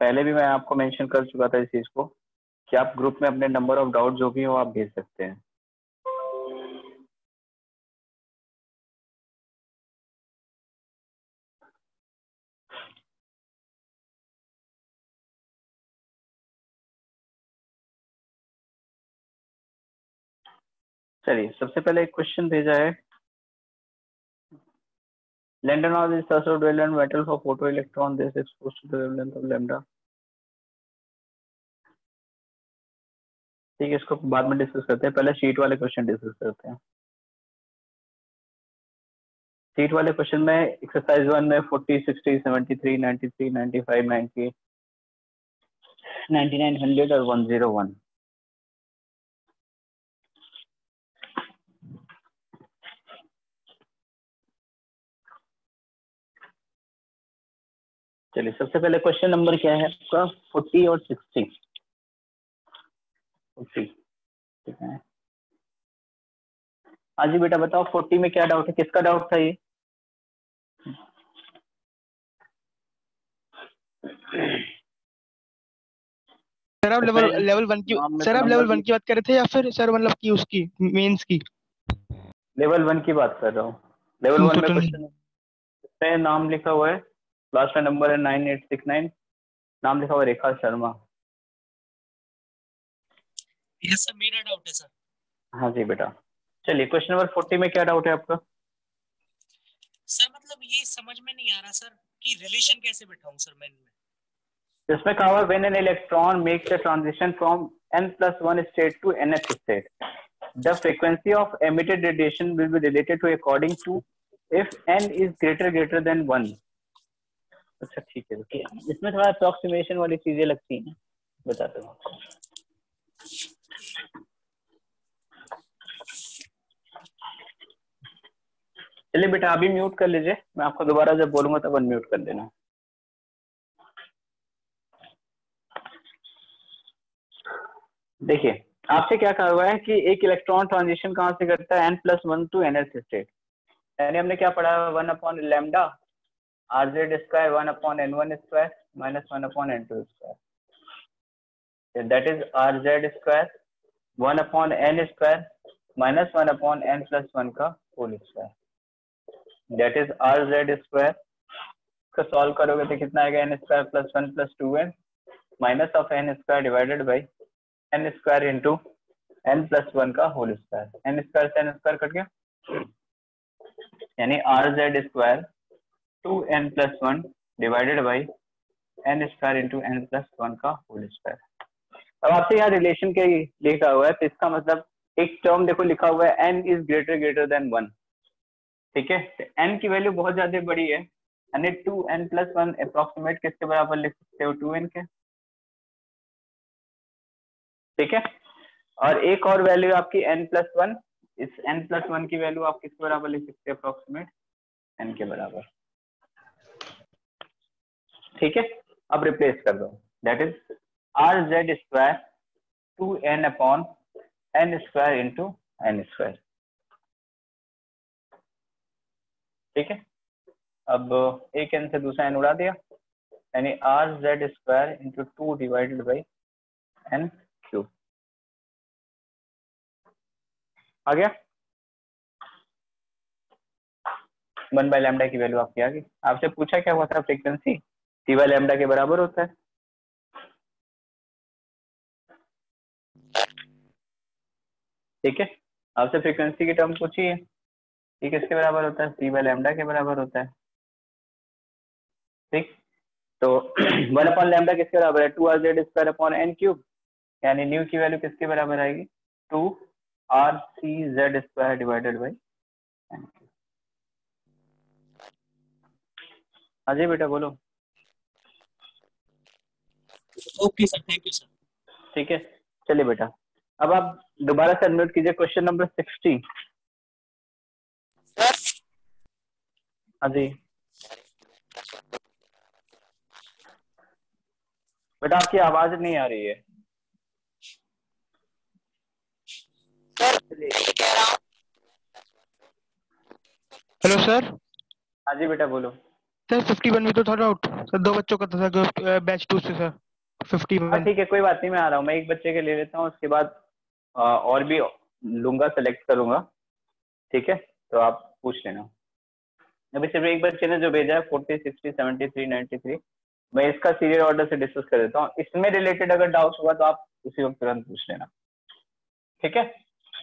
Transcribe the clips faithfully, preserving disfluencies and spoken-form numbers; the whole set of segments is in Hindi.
पहले भी मैं आपको मेंशन कर चुका था इस चीज को कि आप ग्रुप में अपने नंबर ऑफ डाउट जो भी हो आप भेज सकते हैं। चलिए सबसे पहले एक क्वेश्चन भेजा है, lambda naught is the source wavelength metal for photoelectron this exposed to the wavelength of lambda। ठीक है, इसको बाद में डिस्कस करते हैं, पहले शीट वाले क्वेश्चन डिस्कस करते हैं। शीट वाले क्वेश्चन में एक्सरसाइज वन में forty, sixty, seventy three, ninety three, ninety five, ninety, ninety nine, hundred और वन ज़ीरो वन। चलिए सबसे पहले क्वेश्चन नंबर क्या है आपका, फोर्टी और सिक्सटी। फोर्टी, ठीक है। हाँ जी बेटा बताओ, फोर्टी में क्या डाउट है, किसका डाउट था ये? सर आप लेवल लेवल वन की सर आप लेवल वन की बात कर रहे थे या फिर सर मतलब की उसकी मेंस की? लेवल वन की बात कर रहा हूँ। लेवल वन में क्वेश्चन पे नाम लिखा हुआ है, लास्ट में नंबर है नाइन एट सिक्स नाइन, नाम लिखा हुआ है रेखा शर्मा। यस सर, मेरा डाउट है सर। हाँ जी बेटा। चलिए क्वेश्चन नंबर फोर्टी में क्या डाउट है आपका? सर मतलब ये समझ में नहीं आ रहा सर कि रिलेशन कैसे बैठाऊं सर मैं इनमें। इसमें कहा हुआ when an electron makes a transition from n plus one state to nth state, the frequency of emitted radiation will be related to according to if n is greater greater than one। अच्छा ठीक है, रुकिए इसमें थोड़ा अप्रोक्सीमेशन वाली चीजें लगती हैं, बताता हूँ आपको। चलिए बेटा अभी म्यूट कर लीजिए, मैं आपको दोबारा जब बोलूंगा तब अनम्यूट कर देना। देखिए आपसे क्या कहा हुआ है कि एक इलेक्ट्रॉन ट्रांजिशन कहाँ से करता है, n plus one to nth state, यानी हमने क्या पढ़ा, one upon lambda R Z square one upon N one square minus one upon N two square, that is R Z square one upon N square minus one upon n plus one का whole square, that is R Z square. इसको सॉल्व करोगे तो कितना आएगा, n square plus one plus two n minus of n square divided by n square into N plus one का होल स्क्वायर, एन स्क्वायर से एन स्क्वायर कट गया, यानी R Z square two n plus one divided by n square into N plus one का होल स्क्वायर। अब आपसे यहाँ रिलेशन के लिखा हुआ है, तो इसका मतलब एक टर्म देखो लिखा हुआ है n is greater greater than one, ठीक है। एन की वैल्यू बहुत ज्यादा बड़ी है, यानी two n plus one approximate किसके बराबर लिख सकते हो, टू एन के, ठीक है। और एक और वैल्यू आपकी n प्लस वन, इस n प्लस वन की वैल्यू आप किसके बराबर लिख सकते हैं, अप्रोक्सीमेट n के बराबर, ठीक है। अब रिप्लेस कर दो, that is R Z square two n upon N square into n square, ठीक है। अब एक n से दूसरा n उड़ा दिया, यानी R Z square into two divided by n cube, आ गया। वन बाय लैम्डा की वैल्यू आपकी आ गई। आपसे पूछा क्या हुआ था, फ्रीक्वेंसी टी बाय लैम्डा के बराबर होता है, ठीक है। आपसे फ्रीक्वेंसी की टर्म पूछी है, ये किसके बराबर होता है, टी बाय लैम्डा के बराबर होता है, ठीक। तो वन अपॉन लैम्डा किसके बराबर है, two R Z square upon n cube, यानी न्यू की वैल्यू किसके बराबर आएगी, two R C Z square divided by n cube. Ajay बेटा बोलो। Okay sir, thank you sir. ठीक है, चलिए बेटा अब आप दोबारा से अनम्यूट कीजिए, क्वेश्चन नंबर सिक्सटी। हाँ जी बेटा आपकी आवाज नहीं आ रही है। Hello sir. हाँ जी बेटा बोलो। सर फिफ्टी वन में तो था डाउट सर, दो बच्चों का था सर बैच टू से सर फिफ्टी हाँ वन। ठीक है, कोई बात नहीं, मैं आ रहा हूँ, मैं एक बच्चे के ले लेता हूँ, उसके बाद आ, और भी लूंगा, सेलेक्ट करूंगा। ठीक है, तो आप पूछ लेना। अभी सिर्फ एक बच्चे ने जो भेजा है forty sixty seventy three ninety three, मैं इसका सीरियल ऑर्डर से डिस्कस कर देता हूँ। इसमें रिलेटेड अगर डाउट होगा तो आप उसी वक्त तुरंत पूछ लेना। ठीक है।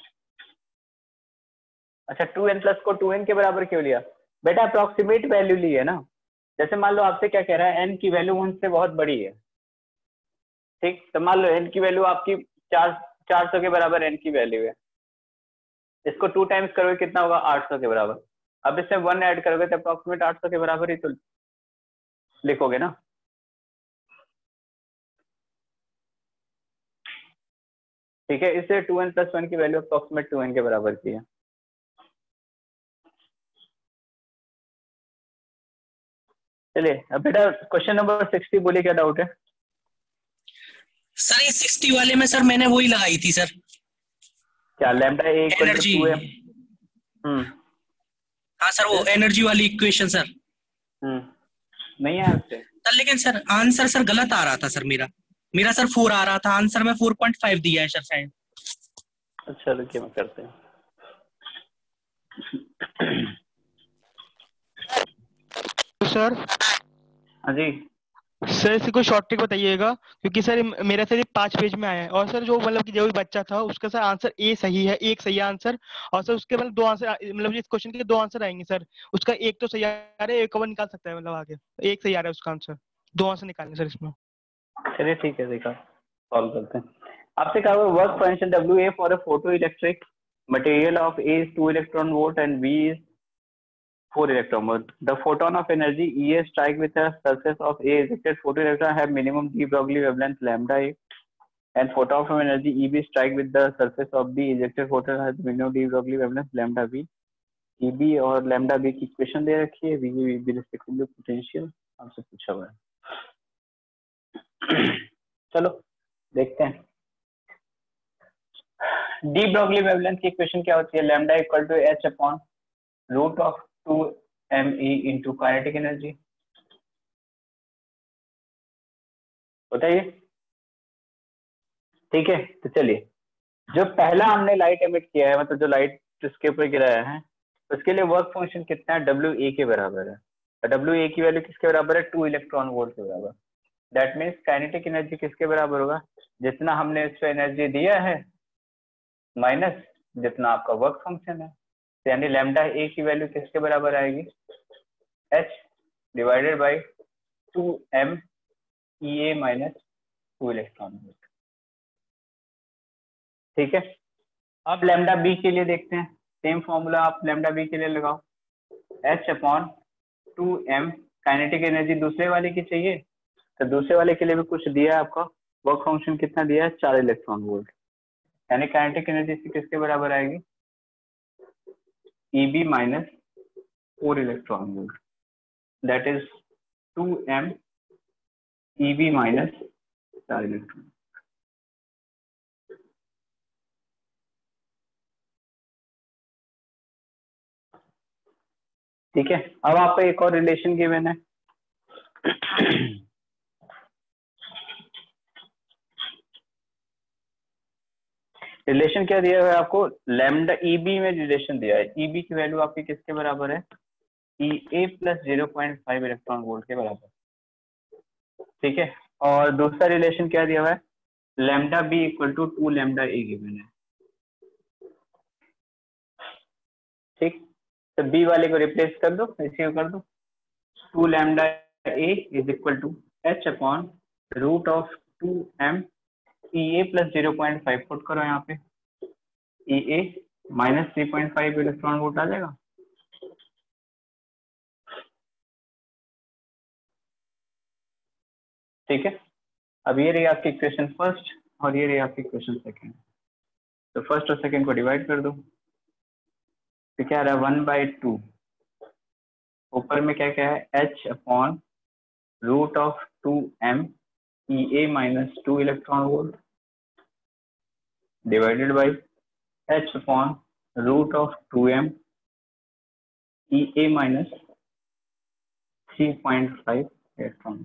अच्छा, टू एन प्लस को टू एन के बराबर क्यों लिया? बेटा अप्रोक्सीमेट वैल्यू ली है ना। जैसे मान लो आपसे क्या कह रहा है, एन की वैल्यू वन से बहुत बड़ी है। ठीक, तो मान लो एन की वैल्यू आपकी चार चार सौ के बराबर एन की वैल्यू है। इसको टू टाइम्स करोगे कितना होगा? आठ सौ के बराबर। अब इसमें वन ऐड करोगे तो अप्रोक्सीमेट आठ सौ के बराबर ही तो लिखोगे ना। ठीक है, इससे टू एन प्लस वन की वैल्यू अप्रोक्सीमेट टू एन के बराबर की है। चलिए अब बेटा क्वेश्चन नंबर सिक्सटी बोलिए, क्या डाउट है? सर ये सिक्सटी वाले में सर मैंने वही लगाई थी सर, क्या lambda A equal to energy. Two m? Hmm हाँ सर वो एनर्जी वाली इक्वेशन सर। हम्म नहीं है उससे। सर लेकिन सर आंसर सर गलत आ रहा था सर, मेरा मेरा सर फोर आ रहा था, आंसर में फोर पॉइंट फाइव दिया है सर शायद। अच्छा रुकिए मैं करते हैं। सर हाँ जी। सर इसकी कोई शॉर्ट ट्रिक बताइएगा, क्योंकि सर ये मेरा सर ये पांच पेज में आया है, और सर जो मतलब कि जो भी बच्चा था उसका सर आंसर ए सही है, एक सही आंसर, और सर उसके मतलब दो आंसर, मतलब इस क्वेश्चन के दो आंसर आएंगे सर, उसका एक तो सही आ रहा है, एक और निकाल सकता है मतलब आगे, एक सही आ रहा है उसका आंसर, दो आंसर निकालने सर इसमें। चलिए ठीक है, देखा सॉल्व करते हैं। आपसे कहा हुआ work function W A for a photo electric material of A is two electron volt and B is four electron volt. The photon of energy E A strike with the surface of A ejected photoelectron have minimum de Broglie wavelength lambda A, and photon of energy E B strike with the surface of B ejected photon has minimum de Broglie wavelength lambda B. E B और lambda B की इक्वेशन दे रखी है, V A V B respectively potential आपसे पूछा हुआ है। चलो देखते हैं। डी ब्रॉगली वेवलेंथ की इक्वेशन क्या होती है? Lambda equal to H upon root of two m E into kinetic energy. बताइए। ठीक है, तो चलिए, जो पहला हमने लाइट एमिट किया है, मतलब जो लाइट इसके ऊपर गिराया है, उसके लिए वर्क फंक्शन कितना है? डब्ल्यू ए के बराबर है। डब्ल्यू ए की वैल्यू किसके बराबर है? टू इलेक्ट्रॉन वोल्ट के बराबर। दैट मीन्स काइनेटिक एनर्जी किसके बराबर होगा? जितना हमने इस पे एनर्जी दिया है माइनस जितना आपका वर्क फंक्शन है, यानी लैम्डा ए की वैल्यू किसके बराबर आएगी? H divided by two m E A minus two electron volt. ठीक है, अब लैम्डा बी के लिए देखते हैं। सेम फॉर्मूला आप लैम्डा बी के लिए लगाओ, h upon two m. Kinetic energy दूसरे वाले की चाहिए, तो दूसरे वाले के लिए भी कुछ दिया है आपका, वर्क फंक्शन कितना दिया है? चार इलेक्ट्रॉन वोल्ट, यानी काइनेटिक एनर्जी किसके बराबर आएगी? E B minus four electron volt, that is two m E B minus चार इलेक्ट्रॉन। ठीक है, अब आपका एक और रिलेशन गिवन है। रिलेशन क्या दिया हुआ है आपको? लैम्डा ई बी में रिलेशन दिया है, ई बी की वैल्यू आपकी किसके बराबर है? E A plus zero point five electron volt के बराबर। ठीक है, और दूसरा रिलेशन क्या दिया हुआ है? Lambda B equal to two lambda A given है। ठीक, तो बी वाले को रिप्लेस कर दो, इसी को कर दो, two lambda A is equal to H upon root of two m E A plus zero point five put करो यहाँ पे, E A minus three point five electron volt आ जाएगा। ठीक है, अब ये रही आपकी इक्वेशन फर्स्ट और ये रही आपकी इक्वेशन सेकेंड। तो फर्स्ट और सेकेंड को डिवाइड कर दो, तो क्या रहा? वन बाई टू, ऊपर में क्या क्या है? H upon root of two m E A minus two electron volt divided by h upon root of two m E A minus three point five electron.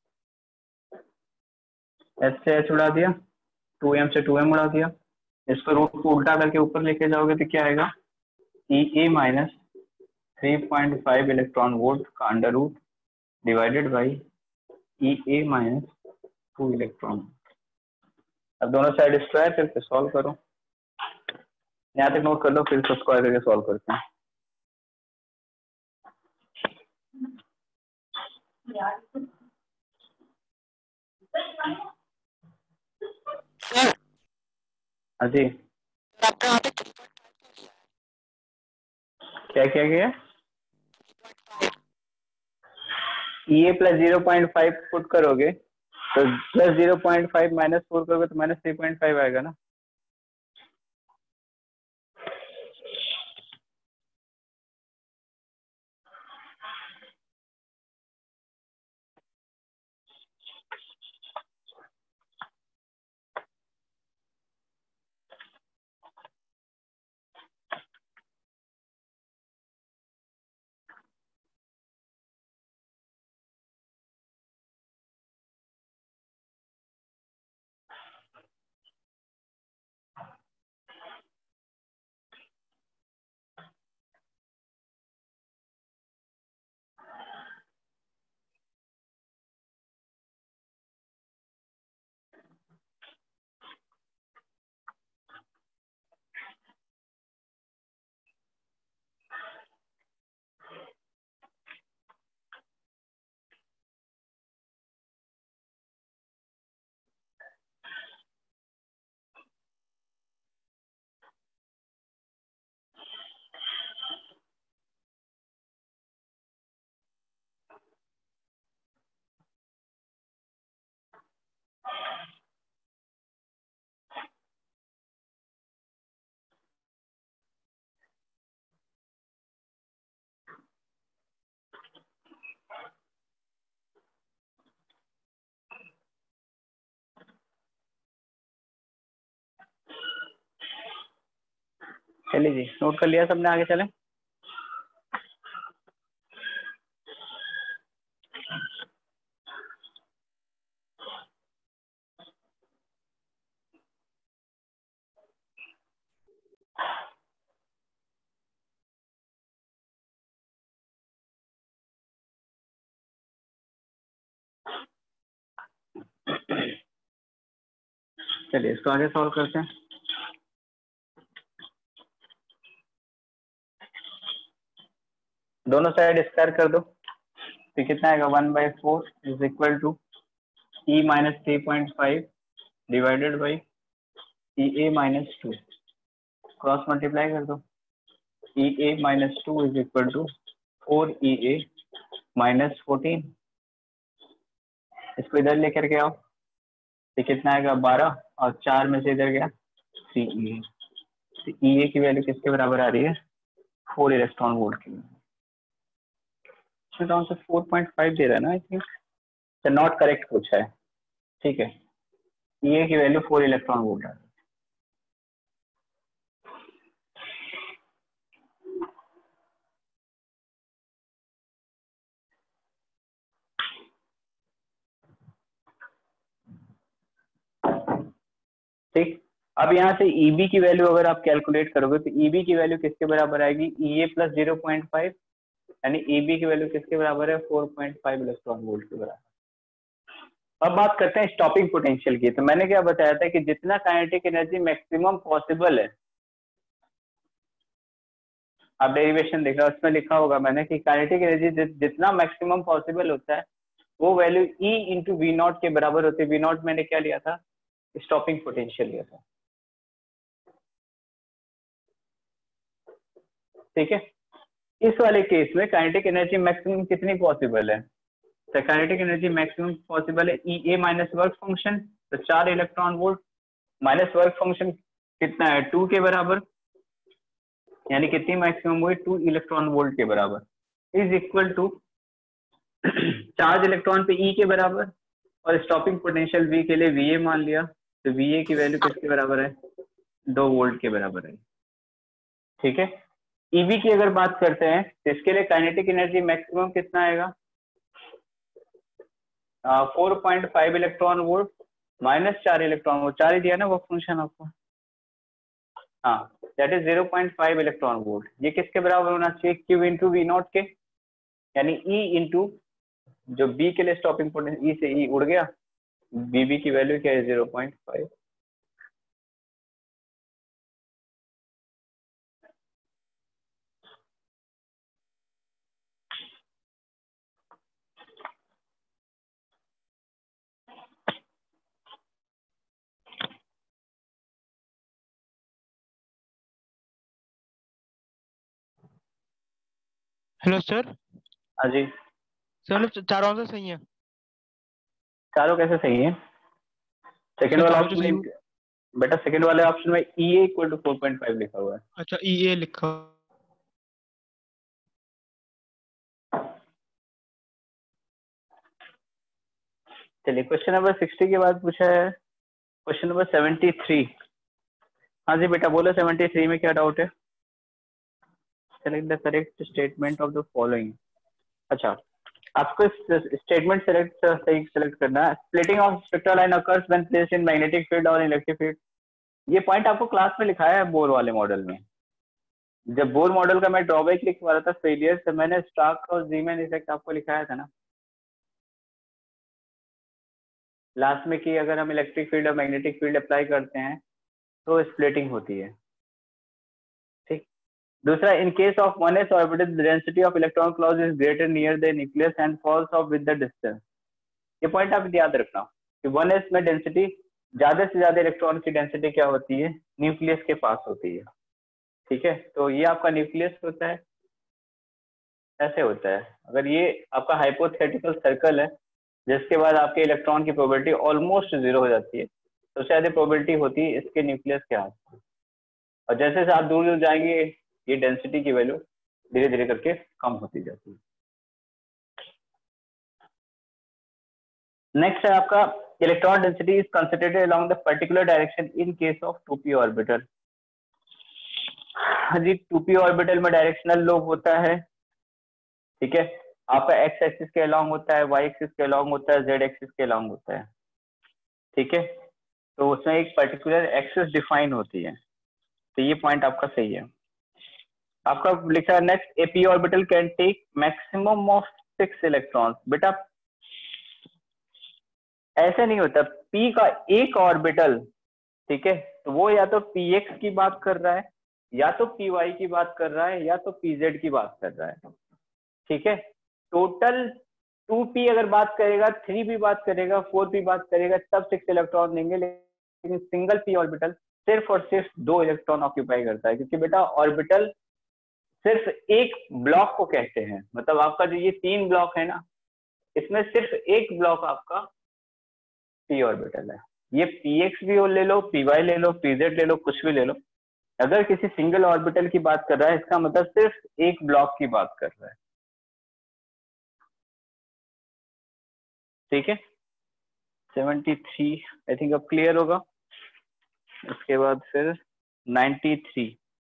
H से एच उड़ा दिया, टू एम से टू एम उड़ा दिया, इसको रूट को उल्टा करके ऊपर लेके जाओगे तो क्या आएगा, E A minus three point five electron volt का under root divided by E A minus two electron. अब दोनों साइड स्क्वायर करके सॉल्व करो, यहाँ तक नोट कर लो, फिर उसको स्क्वायर करके सॉल्व करते हैं। हाँ जी, क्या क्या किया, E A plus zero point five put करोगे तो plus zero point five minus four करोगे तो माइनस थ्री पॉइंट फाइव आएगा ना। चलिए जी, नोट कर लिया सबने, आगे चलें। चलिए इसको आगे सॉल्व करते हैं। दोनों साइड स्क्वायर कर दो तो कितना आएगा, one by four is equal to E minus three point five divided by E A minus two, cross multiply कर दो, E A minus two is equal to four E A minus fourteen. इसको इधर लेकर के आओ तो कितना आएगा, बारह, और चार में से इधर गया सी ई ए, तो ई ए की वैल्यू किसके बराबर आ रही है, फोर इलेक्ट्रॉन वोल्ट की। से फोर पॉइंट फाइव दे रहा है ना, आई थिंक नॉट करेक्ट कुछ है, ठीक है। ई ए की वैल्यू फोर इलेक्ट्रॉन वोल्ट है। ठीक, अब यहाँ से E B की वैल्यू अगर आप कैलकुलेट करोगे तो E B की वैल्यू किसके बराबर आएगी, E A plus zero point five, यानी E B की वैल्यू किसके बराबर है, four point five electron volt के बराबर। अब बात करते हैं स्टॉपिंग पोटेंशियल की। तो मैंने क्या बताया था कि जितना काइनेटिक एनर्जी मैक्सिमम पॉसिबल है, आप डेरिवेशन देख रहे हो, उसमें लिखा होगा मैंने कि काइनेटिक एनर्जी जितना मैक्सिमम पॉसिबल होता है वो value E into V nought के बराबर होती है। वी नॉट मैंने क्या लिया था, स्टॉपिंग पोटेंशियल लिया था, ठीक है। इस वाले केस में काइनेटिक एनर्जी मैक्सिमम कितनी पॉसिबल है, तो काइनेटिक एनर्जी मैक्सिमम पॉसिबल है E A minus work function, तो चार electron volt, minus work function कितना है, टू के बराबर, यानी कितनी मैक्सिमम हुई, टू इलेक्ट्रॉन वोल्ट के बराबर, is equal to charge electron पे ई के बराबर, और स्टॉपिंग पोटेंशियल वी के लिए वी ए मान लिया, तो वी ए की वैल्यू किसके बराबर है, दो वोल्ट के बराबर है, ठीक है। ईबी की अगर बात करते हैं तो इसके लिए काइनेटिक एनर्जी मैक्सिमम कितना आएगा, four point five electron volt minus चार इलेक्ट्रॉन वोल्ट, चार ही दिया ना वो फंक्शन आपको, हाँ that is zero point five electron volt. ये किसके बराबर होना चाहिए, क्यू इंटू वी नॉट के, यानी ई इंटू जो बी के लिए स्टॉपिंग पोटेंशियल, ई से ई उड़ गया, बी बी की वैल्यू क्या है zero point five. Hello sir. हाँ जी, सर मतलब चारों आंसर सही है? चारों कैसे सही है? सेकंड सर वाला चारों जो ऑप्शन सही। में बेटा, सेकंड वाले ऑप्शन में E A equal to four point five लिखा हुआ है। अच्छा ई ए लिखा। चलिए क्वेश्चन नंबर सिक्सटी के बाद पूछा है क्वेश्चन नंबर सेवेंटी थ्री। हाँ जी बेटा बोलो, सेवेंटी थ्री में क्या डाउट है? Select the correct statement of the following. अच्छा, आपको स्टेटमेंट सेलेक्ट सही सेलेक्ट करना है। Splitting of spectral line occurs when placed in magnetic field और इलेक्ट्रिक फील्ड। ये पॉइंट आपको क्लास में लिखाया है बोर वाले मॉडल में। जब बोर मॉडल का मैं ड्रॉबैक लिख रहा था फेलियर से, मैंने स्टार्क और जीमैन इफेक्ट आपको लिखाया था ना लास्ट में, कि अगर हम इलेक्ट्रिक फील्ड और मैग्नेटिक फील्ड अप्लाई करते हैं तो स्प्लिटिंग होती है। ठीक। दूसरा, in case of one s orbital the density of electron cloud is greater near the nucleus and falls off with the distance. ये पॉइंट आप याद रखना कि वन एस में डेंसिटी, ज्यादा से ज्यादा इलेक्ट्रॉन की डेंसिटी क्या होती है, न्यूक्लियस के पास होती है। ठीक है, तो ये आपका न्यूक्लियस होता है, ऐसे होता है। अगर ये आपका हाइपोथेटिकल सर्कल है जिसके बाद आपके इलेक्ट्रॉन की प्रोबेबिलिटी ऑलमोस्ट जीरो हो जाती है, तो शायद प्रोबेबिलिटी होती है इसके न्यूक्लियस के आसपास। और जैसे जैसे आप दूर दूर जाएंगे ये डेंसिटी की वैल्यू धीरे धीरे करके कम होती जाती है। नेक्स्ट है आपका electron density is concentrated along the particular direction in case of two p orbital. हाँ जी, टू पी ऑर्बिटल में डायरेक्शनल लोब होता है। ठीक है, आपका एक्स एक्सिस के अलोंग होता है, वाई एक्सिस के अलोंग होता है, जेड एक्सिस के अलोंग होता है। ठीक है, तो उसमें एक पर्टिकुलर एक्सिस डिफाइन होती है। तो ये पॉइंट आपका सही है। आपका लिखा है next, a p orbital can take maximum of six electrons. बेटा ऐसे नहीं होता, पी का एक ऑर्बिटल, ठीक है, तो वो या तो पी एक्स की बात कर रहा है, या तो पी वाई की बात कर रहा है, या तो पी जेड की बात कर रहा है। ठीक है, टोटल टू पी अगर बात करेगा, थ्री भी बात करेगा, फोर भी बात करेगा, तब सिक्स इलेक्ट्रॉन देंगे। लेकिन सिंगल पी ऑर्बिटल सिर्फ और सिर्फ दो इलेक्ट्रॉन ऑक्यूपाई करता है, क्योंकि बेटा ऑर्बिटल सिर्फ एक ब्लॉक को कहते हैं। मतलब आपका जो ये तीन ब्लॉक है ना, इसमें सिर्फ एक ब्लॉक आपका पी ऑर्बिटल है। ये पी एक्स भी ले लो, पी वाई ले लो, पी जेड ले लो, कुछ भी ले लो, अगर किसी सिंगल ऑर्बिटल की बात कर रहा है इसका मतलब सिर्फ एक ब्लॉक की बात कर रहा है। ठीक है, सेवेंटी थ्री आई थिंक अब क्लियर होगा। इसके बाद फिर ninety three,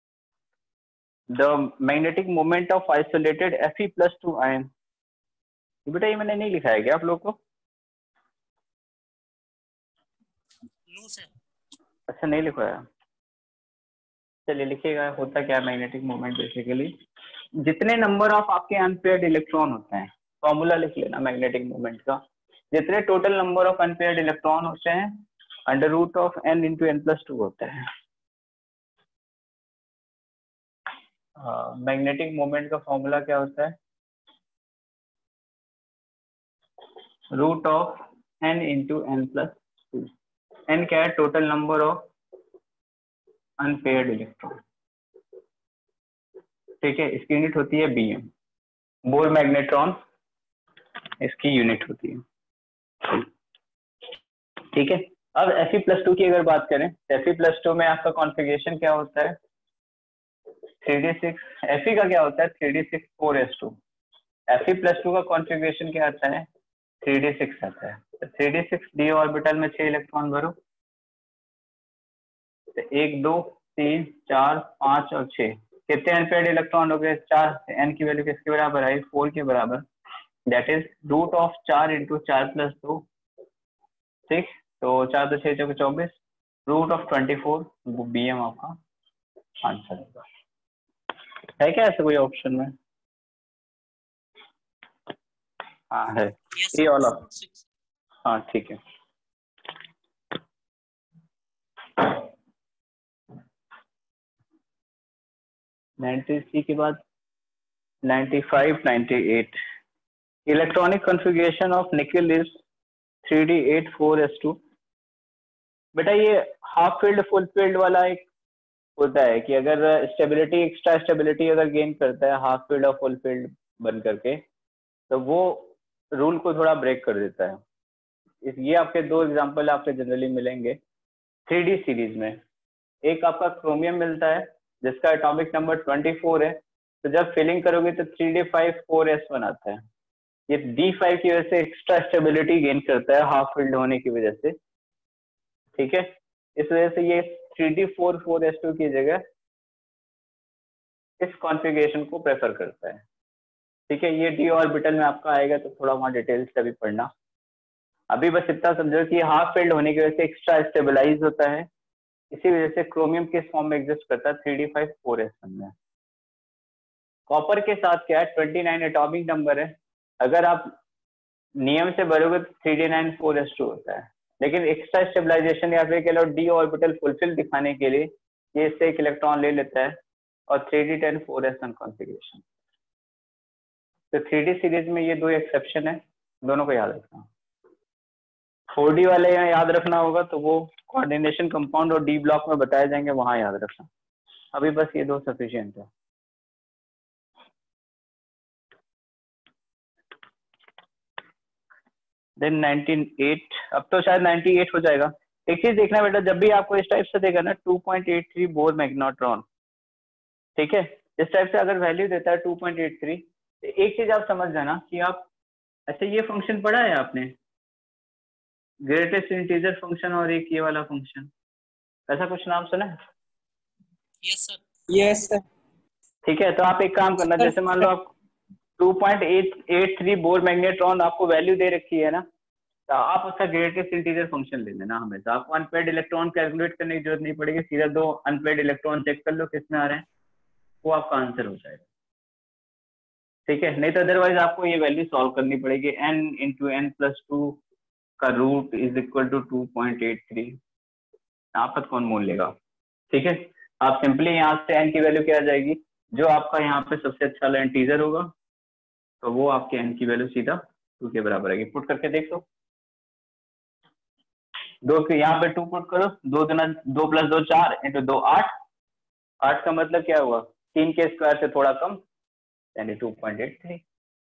the magnetic moment of isolated F E plus two ion. बेटा ये मैंने नहीं लिखा है क्या आप लोग को? No sir. अच्छा नहीं लिखा है, चलिए लिखिएगा। होता क्या है मैग्नेटिक मोमेंट, बेसिकली जितने नंबर ऑफ आपके अनपेयर्ड इलेक्ट्रॉन होते हैं, फॉर्मूला लिख लेना मैग्नेटिक मोमेंट का, जितने total number of unpaired electron होते हैं under root of N into N plus two होता है। मैग्नेटिक मोमेंट का फॉर्मूला क्या होता है, root of N into N plus two. N क्या है, total number of unpaired electron. ठीक है, इसकी यूनिट होती है बी एम, बोर मैग्नेट्रॉन इसकी यूनिट होती है। ठीक है, अब एफ ई प्लस टू की अगर बात करें, एफ ई प्लस टू में आपका कॉन्फ़िगरेशन क्या होता है, three D six. F E का क्या होता है, three D six four S two. F E plus two का कॉन्फ़िगरेशन क्या आता है, थ्री डी सिक्स आता है। तो three D six d orbital में छह इलेक्ट्रॉन भरो, तो एक दो तीन चार पांच और छह, कितने अनपेयर्ड इलेक्ट्रॉन हो गए, चार। एन की वैल्यू किसके बराबर आई, फोर के बराबर। दैट इज रूट ऑफ चार इंटू चार प्लस दो, ठीक, तो चार दो छः चौके चौबीस, root of twenty four, B M आपका आंसर होगा। है क्या ऐसा कोई ऑप्शन में? हाँ है, ये वाला, हाँ ठीक है। नाइन्टी थ्री के बाद ninety five, ninety eight, electronic configuration of nickel is three d eight four S two. बेटा ये हाफ फील्ड फुल फील्ड वाला एक होता है कि अगर स्टेबिलिटी एक्स्ट्रा स्टेबिलिटी अगर गेन करता है हाफ फील्ड और फुल फील्ड बन करके, तो वो रूल को थोड़ा ब्रेक कर देता है। इस ये आपके दो एग्जांपल आपके जनरली मिलेंगे थ्री डी सीरीज में। एक आपका क्रोमियम मिलता है जिसका एटॉमिक नंबर ट्वेंटी फोर है, तो जब फिलिंग करोगे तो three D five four S one आता है। ये डी फाइव की वजह से एक्स्ट्रा स्टेबिलिटी गेन करता है हाफ फील्ड होने की वजह से, ठीक है। इस वजह से ये three D four four S two की जगह इस कॉन्फ़िगरेशन को प्रेफर करता है, ठीक है। ये डी ऑर्बिटल में आपका आएगा तो थोड़ा वहाँ डिटेल्स से भी पढ़ना। अभी बस इतना समझो कि हाफ फील्ड होने की वजह से एक्स्ट्रा स्टेबलाइज होता है, इसी वजह से क्रोमियम किस फॉर्म में एग्जिस्ट करता है three D five four S one में। कॉपर के साथ क्या है, ट्वेंटी नाइन एटॉमिक नंबर है, अगर आप नियम से भरोगे तो three D nine four S two होता है, लेकिन एक्स्ट्रा स्टेबलाइजेशन या फिर कह लो डी ऑर्बिटल फुलफिल दिखाने के लिए ये इससे एक इलेक्ट्रॉन ले लेता है और three D ten four S one configuration. तो थ्री डी सीरीज में ये दो एक्सेप्शन है, दोनों को याद रखना। फोर डी वाले यहाँ याद रखना होगा तो वो कोऑर्डिनेशन कंपाउंड और डी ब्लॉक में बताए जाएंगे, वहां याद रखना। अभी बस ये दो सफिशिएंट है। देन नाइन्टी एट, अब तो शायद नाइन्टी एट हो जाएगा। एक चीज देखना बेटा, जब भी आपको इस टाइप से देगा ना two point eight three Bohr magneton, ठीक है, इस टाइप से अगर वैल्यू देता है टू पॉइंट एट थ्री, तो एक चीज आप समझ जाना कि आप, अच्छा ये फंक्शन पढ़ा है आपने, ग्रेटेस्ट इंटीजर फंक्शन और एक ये वाला फंक्शन, ऐसा कुछ नाम सुना है? Yes sir. Yes sir. ठीक है, तो आप एक काम करना, जैसे मान लो आप two point eight eight three Bohr magneton आपको वैल्यू दे रखी है ना, तो आप उसका ग्रेटेस्ट इंटीजर फंक्शन ले लेना हमेशा। आपको अनपेड इलेक्ट्रॉन कैलकुलेट करने की जरूरत नहीं पड़ेगी, सीधा दो अनपेड इलेक्ट्रॉन चेक कर लो किसमें आ रहे हैं, वो आपका आंसर हो जाएगा, ठीक है। नहीं तो अदरवाइज आपको ये वैल्यू सॉल्व करनी पड़ेगी, N into N plus two का root is equal to two point eight three, यहाँ पर कौन मोल लेगा, ठीक है। आप सिंपली यहाँ से एन की वैल्यू क्या आ जाएगी, जो आपका यहाँ पे सबसे अच्छा वाला इंटीजर होगा तो वो आपके एन की वैल्यू सीधा टू के बराबर आएगी। पुट करके देख लो, दो के यहाँ पे टू पुट करो, दो दुना दो प्लस दो चार इंटू दो आठ, आठ का मतलब क्या हुआ, तीन के स्क्वायर से थोड़ा कम, यानी टू पॉइंट एट थ्री,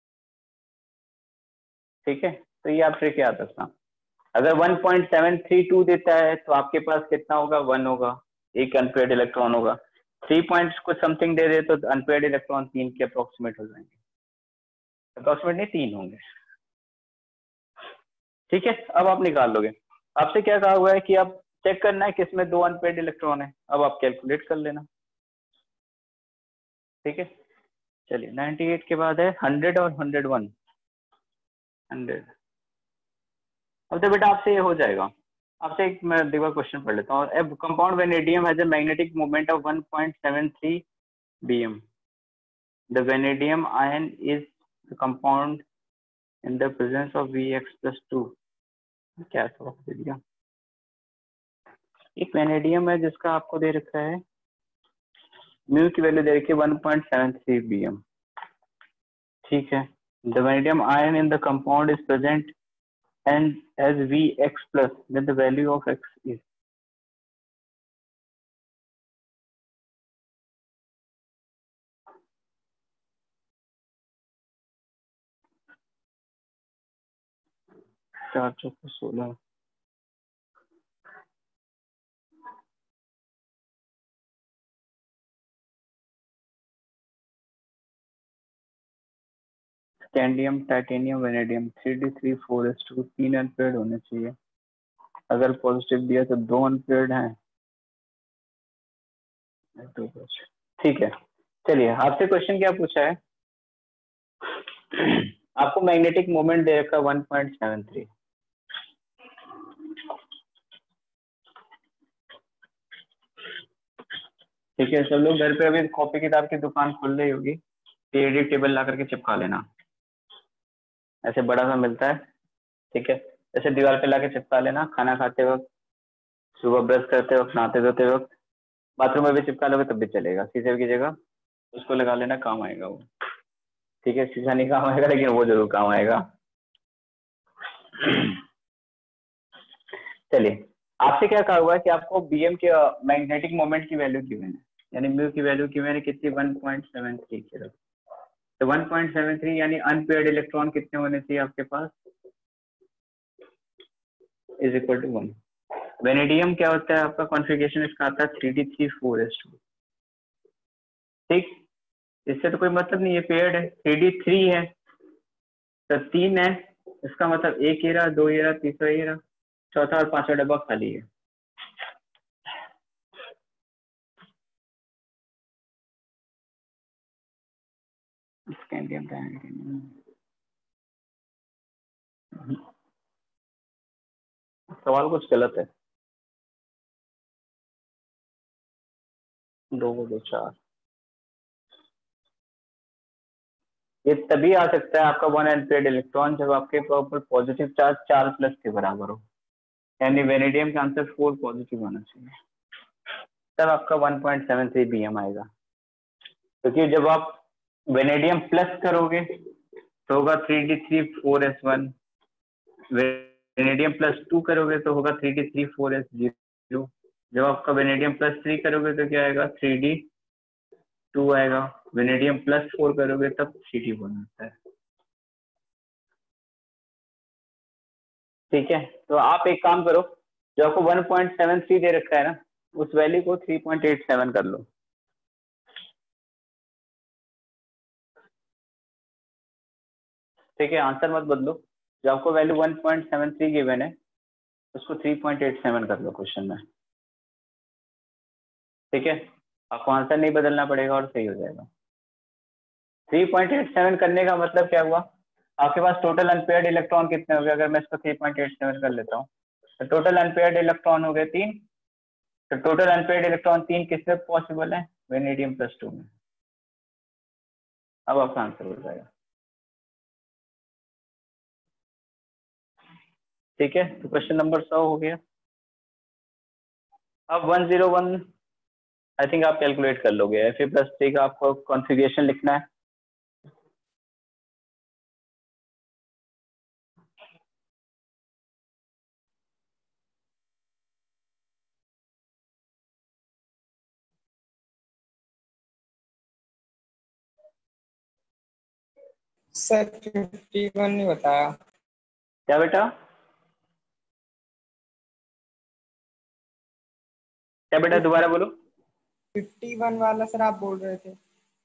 ठीक है। तो ये आप ट्रिक याद रखना। अगर one point seven three two देता है तो आपके पास कितना होगा, वन होगा, एक अनपेयर्ड इलेक्ट्रॉन होगा। थ्री पॉइंट कुछ समथिंग दे दे तो अनपेयर्ड इलेक्ट्रॉन तीन के अप्रोक्सीमेट हो जाएंगे, अप्रोक्सीमेट नहीं तीन होंगे, ठीक है। अब आप निकाल लोगे, आपसे क्या कहा हुआ है कि आप चेक करना है किसमें दो अनपेयर्ड इलेक्ट्रॉन है, अब आप कैलकुलेट कर लेना, ठीक है। चलिए नाइन्टी एट के बाद है हंड्रेड और हंड्रेड वन, हंड्रेड। अब तो बेटा आपसे ये हो जाएगा, आपसे एक मैं देखो क्वेश्चन पढ़ लेता हूँ। अब compound vanadium has a magnetic moment of one point seven three bm. The vanadium ion is the compound in the presence of Vx plus two. क्या था दिया, एक वेनेडियम है जिसका आपको दे रखा है म्यू की वैल्यू दे रखी है one point seven three bm, ठीक है। The vanadium ion in the compound is present and as Vx plus, then the value of x is, चार चौके सोलह, scandium titanium vanadium three D three four S two, तीन अनपेयर्ड होने चाहिए, अगर पॉजिटिव दिया तो दो अनपेयर्ड हैं, ठीक है। चलिए आपसे क्वेश्चन क्या पूछा है, आपको मैग्नेटिक मोमेंट दे रखा वन पॉइंट सेवन थ्री। ठीक है, सब लोग घर पे अभी कॉपी किताब की दुकान खुल रही होगी, पीरियडिक टेबल ला करके चिपका लेना, ऐसे बड़ा सा मिलता है। ठीक है, ऐसे दीवार पे लाके चिपका लेना, खाना खाते वक्त, सुबह ब्रश करते वक्त, नहाते धोते वक्त, बाथरूम में भी चिपका लोगे तब भी चलेगा, शीशे की जगह उसको लगा लेना, काम आएगा वो। ठीक है, शीशा नहीं काम आएगा लेकिन वो जरूर काम आएगा। चलिए, आपसे क्या कहा हुआ है कि आपको बीएम के मैग्नेटिक मोमेंट की वैल्यू गिवन है, यानी म्यू की वैल्यू गिवन है कितनी, वन पॉइंट सेवन थ्री की। तो वन पॉइंट सेवन थ्री यानी अनपेयर्ड इलेक्ट्रॉन कितने होने चाहिए आपके पास, is equal to one. Vanadium क्या होता है आपका, कॉन्फ़िगरेशन इसका आता है three D three four S two. ठीक, इससे तो कोई मतलब नहीं है, पेयर्ड है, थ्री डी थ्री है तो तीन है, इसका मतलब एक हीरा, दो हीरा, तीसरा हीरा, चौथा और पांचवा डब्बा खाली है। सवाल कुछ गलत है, दो दो चार, ये तभी आ सकता है आपका वन अनपेयर्ड इलेक्ट्रॉन जब आपके ऊपर पॉजिटिव चार्ज चार प्लस के बराबर हो, यानी वेनेडियम का आंसर फोर पॉजिटिव होना चाहिए, तब आपका one point seven three BM आएगा। क्योंकि जब आप वेनेडियम प्लस करोगे तो होगा three D three four S one, vanadium plus two करोगे तो होगा three D three four S zero, जब आपका वेनेडियम प्लस थ्री करोगे तो क्या आएगा, थ्री डी टू आएगा, वेनेडियम प्लस फोर करोगे तब सी टी वन आता है। ठीक है, तो आप एक काम करो, जो आपको वन पॉइंट सेवन थ्री दे रखा है ना, उस वैल्यू को थ्री पॉइंट एट सेवन कर लो। ठीक है, आंसर मत बदलो, जो आपको value one point seven three given है उसको थ्री पॉइंट एट सेवन कर लो क्वेश्चन में। ठीक है, आपको आंसर नहीं बदलना पड़ेगा और सही हो जाएगा। थ्री पॉइंट एट सेवन करने का मतलब क्या हुआ, आपके पास टोटल अनपेयर्ड इलेक्ट्रॉन कितने हो गए, अगर मैं इसको थ्री पॉइंट एट सेवन कर लेता हूँ तो टोटल अनपेयर्ड इलेक्ट्रॉन हो गए तीन। तो टोटल अनपेयर्ड इलेक्ट्रॉन तीन किससे पॉसिबल है, वेनेडियम प्लस टू में। अब आपका आंसर हो जाएगा। ठीक है, तो क्वेश्चन नंबर सौ हो गया। अब one zero one I think आप कैलकुलेट कर लोगे, एफ ए प्लस थ्री का आपको कॉन्फ़िगरेशन लिखना है। सर फिफ्टी वन नहीं बताया। क्या बेटा, क्या बेटा दोबारा बोलो। फिफ्टी वन वाला सर आप बोल रहे थे।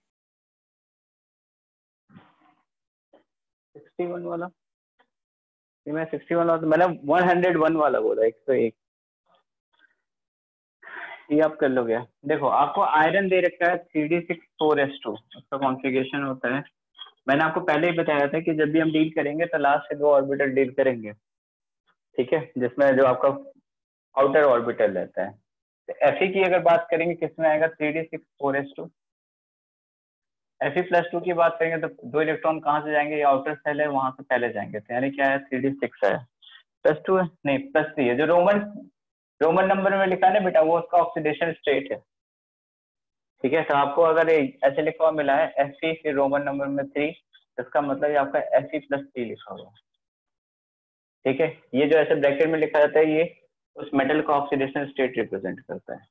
सिक्सटी वन वाला, मैं सिक्सटी वन वाला मैंने वन हंड्रेड वन वाला बोला, एक सौ एक, ये आप कर लोगे। देखो आपको आयरन दे रखा है three D six four S two, उसका कॉन्फ़िगरेशन होता है, मैंने आपको पहले ही बताया था कि जब भी हम डील करेंगे तो लास्ट से दो ऑर्बिटल डील करेंगे। ठीक है, जिसमें जो आपका आउटर ऑर्बिटल रहता है। तो एफ की अगर बात करेंगे किसमें आएगा, three D six four S two. F plus two की बात करेंगे तो दो इलेक्ट्रॉन कहाँ से जाएंगे, ये आउटर सेल है वहां से पहले जाएंगे, तो यानी क्या है, थ्री डी सिक्स है, प्लस टू है नहीं प्लस थ्री है, जो रोमन रोमन नंबर में लिखा है ना बेटा वो उसका ऑक्सीडेशन स्टेट है। ठीक है, तो आपको अगर ऐसे लिखा हुआ मिला है एफ सी फिर रोमन नंबर में थ्री, इसका मतलब ये आपका एफ ई प्लस थ्री लिखा हुआ। ठीक है, ये जो ऐसे ब्रैकेट में लिखा जाता है ये उस मेटल का ऑक्सीडेशन स्टेट रिप्रेजेंट करता है।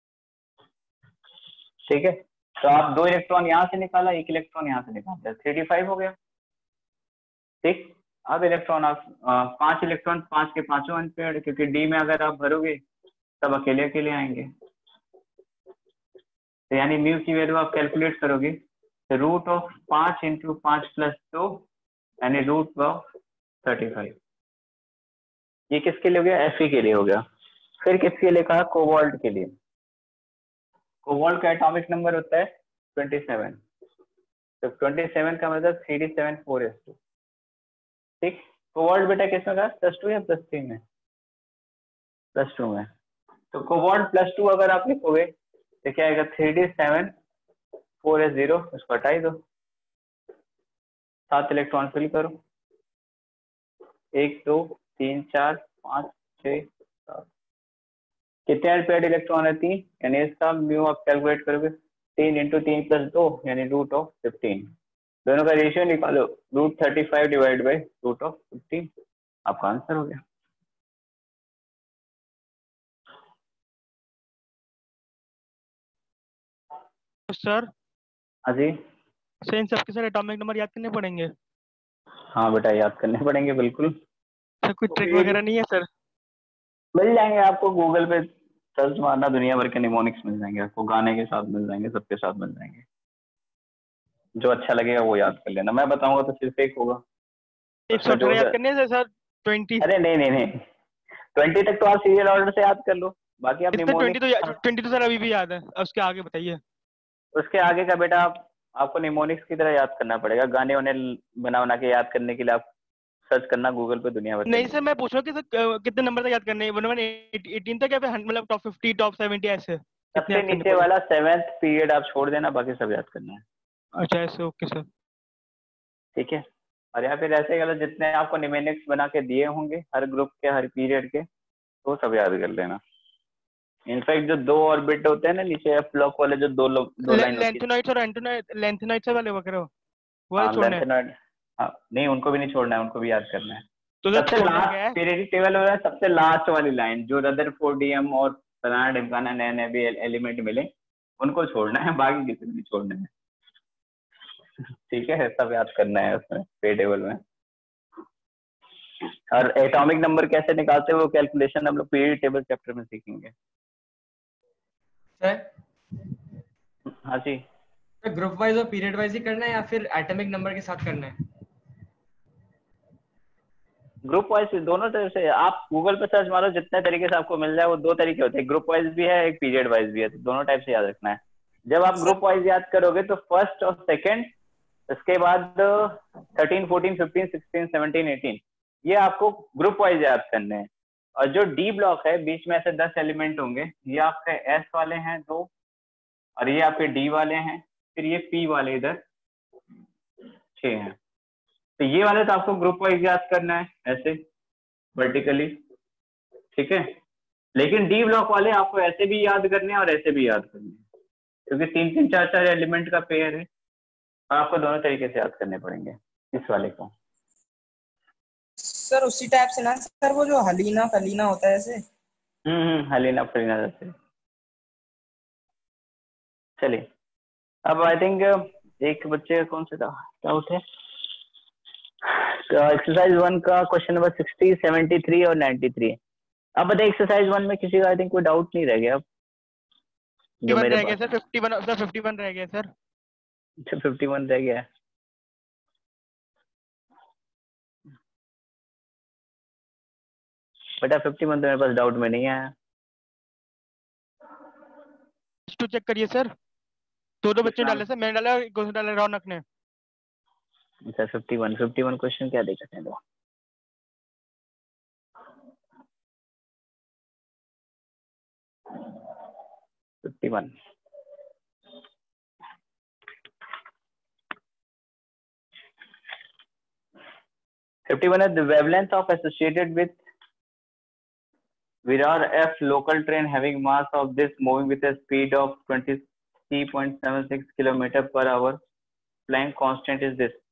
ठीक है, तो आप दो इलेक्ट्रॉन यहाँ से निकाला, एक इलेक्ट्रॉन यहाँ से निकालते हैं, थ्री डी फाइव हो गया। ठीक, अब इलेक्ट्रॉन आप पांच इलेक्ट्रॉन पांच के पांचों अनपेयर्ड, क्योंकि डी में अगर आप भरोगे तब अकेले अकेले आएंगे। तो यानी म्यू की वैल्यू आप कैलकुलेट करोगे तो रूट ऑफ पांच इंटू पांच प्लस दो यानी रूट ऑफ थर्टी फाइव। ये किसके लिए हो गया, एफ के लिए हो गया। फिर किसके लिए कहा, कोबाल्ट के लिए। कोबाल्ट का एटॉमिक नंबर होता है ट्वेंटी सेवन, तो ट्वेंटी सेवन का मतलब three D seven four S two. ठीक। कोवॉल्ट बेटा किसमें का प्लस टू या प्लस थ्री में? प्लस टू में। तो कोवॉल्ट प्लस टू अगर आप लिखोगे तो क्या आएगा? Three D seven four S zero, उसको हटाई दो, सात इलेक्ट्रॉन फिल करो, एक दो तीन चार पाँच छः सात, कितने अनपेयर्ड इलेक्ट्रॉन है? तीन, यानी इसका म्यू आप कैलकुलेट करोगे तीन इंटू तीन प्लस दो यानी रूट ऑफ फिफ्टीन। दोनों का रेशियो निकालो, root thirty five divide by root of fifteen, आपका आंसर हो गया। सर हाँ जी। सर इन सबके सर एटॉमिक नंबर याद करने पड़ेंगे? हाँ बेटा याद करने पड़ेंगे बिल्कुल। सर कोई ट्रिक वगैरह नहीं है सर? मिल जाएंगे आपको, गूगल पे सर्च मारना, दुनिया भर के निमोनिक्स मिल जाएंगे आपको, गाने के साथ मिल जाएंगे, सबके साथ मिल जाएंगे, जो अच्छा लगेगा वो याद कर लेना। मैं बताऊंगा तो सिर्फ एक होगा। एक सौ अठारह याद करने हैं सर? ट्वेंटी? अरे नहीं नहीं नहीं, ट्वेंटी तक तो आप सीरियल ऑर्डर से याद कर लो, बाकी आप ट्वेंटी निमोनिक्स। तो ट्वेंटी तो सर अभी भी याद है, उसके आगे बताइए। उसके आगे का बेटा आप आपको निमोनिक्स की तरह याद करना पड़ेगा, गाने वाने बना बना के याद करने के लिए आप सर्च करना गूगल पे दुनिया भर। नहीं सर मैं पूछ रहा हूँ कि सर कितने नंबर तक याद करने हैं? वन वन एटीन तक या फिर मतलब टॉप फिफ्टी टॉप सेवेंटी ऐसे? सबसे नीचे वाला सेवेंथ पीरियड आप छोड़ देना, बाकी सब याद करना है। अच्छा ऐसे, ओके सर। ठीक है। और या फिर ऐसे गलत जितने आपको निमोनिक्स बना के दिए होंगे हर ग्रुप के हर पीरियड के, तो सब याद कर लेना। इनफैक्ट जो दो ऑर्बिट होते हैं ना नीचे एफ ब्लॉक वाले, जो दो लो, दो लाइन होती है, लेंथेनॉइड्स और एंटोनॉइड, लेंथेनॉइड्स वाले वगैरह वो हाँ, छोड़ना है? लेंथेनॉइड, हाँ नहीं उनको भी नहीं छोड़ना है, उनको भी याद करना है। तो सबसे लास्ट पीरियडिक टेबल वाला सबसे लास्ट वाली लाइन, जो रदरफोर्ड डीएम और बनाना डिम्काना नए नए भी एलिमेंट मिले उनको छोड़ना है, बाकी किसी को नहीं छोड़ना है। ठीक है, सब याद करना है उसमें पे टेबल में। और एटॉमिक नंबर कैसे निकालते हैं वो कैलकुलेशन हम लोग पीरियड टेबल चैप्टर में सीखेंगे। सर हाँ जी। तो ग्रुप वाइज और पीरियड वाइज ही करना है या फिर एटॉमिक नंबर के साथ करना है? ग्रुप वाइज दोनों तरह से, आप गूगल पे सर्च मारो जितने तरीके से आपको मिल जाए, वो दो तरीके होते हैं, ग्रुप वाइज भी है एक पीरियड वाइज भी है, तो दोनों टाइप से याद रखना है। जब आप ग्रुप वाइज याद करोगे तो फर्स्ट और सेकंड, इसके बाद thirteen fourteen fifteen sixteen seventeen eighteen, ये आपको ग्रुप वाइज याद करने हैं। और जो डी ब्लॉक है, बीच में ऐसे दस एलिमेंट होंगे, ये आपके एस वाले हैं दो, और ये आपके डी वाले हैं, फिर ये पी वाले इधर छह हैं। तो ये वाले तो आपको ग्रुप वाइज याद करना है ऐसे वर्टिकली, ठीक है। लेकिन डी ब्लॉक वाले आपको ऐसे भी याद करने हैं और ऐसे भी याद करने हैं, क्योंकि तीन तीन चार चार एलिमेंट का पेयर है, और आपको दोनों तरीके से याद करने पड़ेंगे इस वाले को। सर उसी टाइप से ना सर, वो जो हलीना फलीना होता है ऐसे? हम्म हम्म हलीना फलीना जैसे। चलिए अब आई थिंक एक बच्चे का कौन सा था डाउट है, एक्सरसाइज वन का question number sixty seventy three और नाइन्टी थ्री। अब बताइए एक्सरसाइज वन में किसी का आई थिंक कोई डाउट नहीं रह गया अब? जो मेरे रह गया sir, fifty one sir, fifty one रह गया सर। अच्छा फिफ्टी वन रह गया है। बेटा फिफ्टी वन तो मेरे पास डाउट में नहीं आया। टू चेक करिए सर, दो दो बच्चे डाले सर, मैंने डाला और डाला रौनक ने। अच्छा fifty one fifty one question क्या देखते हैं? दो fifty one fifty one is the wavelength of associated with Virar F local train having mass of this moving with a speed of twenty-three point seven six kilometer per hour. Planck constant is this.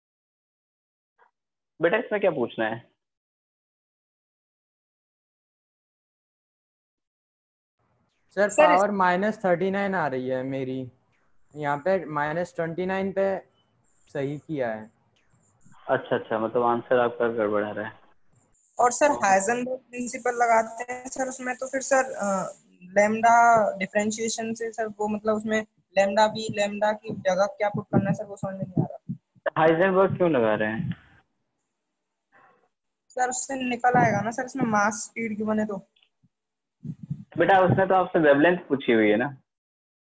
बेटा इसमें क्या पूछना है? Sir power minus thirty nine आ रही है मेरी, यहाँ पे माइनस ट्वेंटी नाइन पे सही किया है। अच्छा अच्छा, मतलब आंसर आपका गड़बड़ आ रहा है। और सर हाइजेनबर्ग प्रिंसिपल लगाते हैं सर उसमें, तो फिर सर लैम्डा डिफरेंशिएशन से सर वो मतलब उसमें लैम्डा भी लैम्डा की जगह क्या पुट करना है सर, वो समझ में नहीं आ रहा। हाइजेनबर्ग क्यों लगा रहे हैं सर? उससे निकल आएगा ना सर, इसमें मास स्पीड क्यों बने तो। बेटा उसने तो आपसे वेवलेंथ पूछी हुई है ना,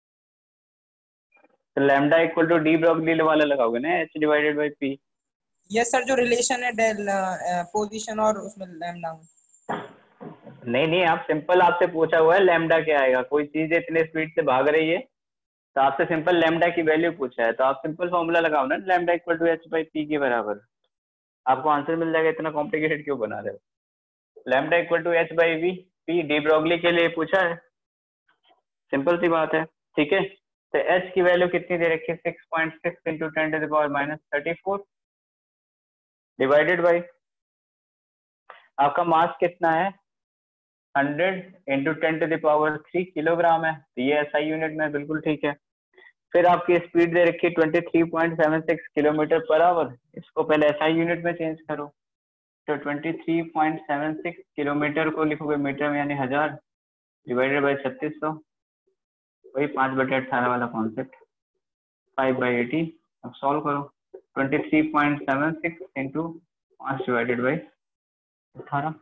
तो lambda equal to D block D वाला लगाओगे ना, एच डिवाइडेड बाई पी। ये सर जो रिलेशन है डेल पोजीशन और उसमें लैम्डा में। नहीं नहीं, आप सिंपल, आपसे पूछा हुआ है लैम्डा क्या आएगा, कोई चीज इतने स्पीड से भाग रही है तो आपसे सिंपल लैम्डा की वैल्यू पूछा है, तो आप सिंपल फॉर्मूला लगाओ ना, lambda equal to H by P के बराबर, आपको आंसर मिल जाएगा। इतना कॉम्प्लिकेटेड क्यों बना रहे हो? Lambda equal to H by V, P de Broglie के लिए पूछा है, सिंपल सी बात है। ठीक है, तो एच की वैल्यू कितनी दे रखी है, six point six into ten to the power minus thirty four divided by आपका मास कितना है, hundred into ten to the power three kilogram है, तो ये एसआई यूनिट में बिल्कुल ठीक है। फिर आपकी स्पीड दे रखी है twenty three point seven six kilometre per hour, इसको पहले एसआई यूनिट में चेंज करो, तो twenty three point seven six kilometre को लिखोगे मीटर में यानी हजार, डिवाइडेड बाई छत्तीस सौ, वही पाँच बटे अट्ठारह वाला कॉन्सेप्ट, फाइव बाई एटी। अब सॉल्व करो, twenty three point seven six into पाँच डिवाइडेड बाई अठारह,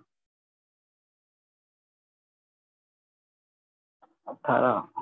अठारह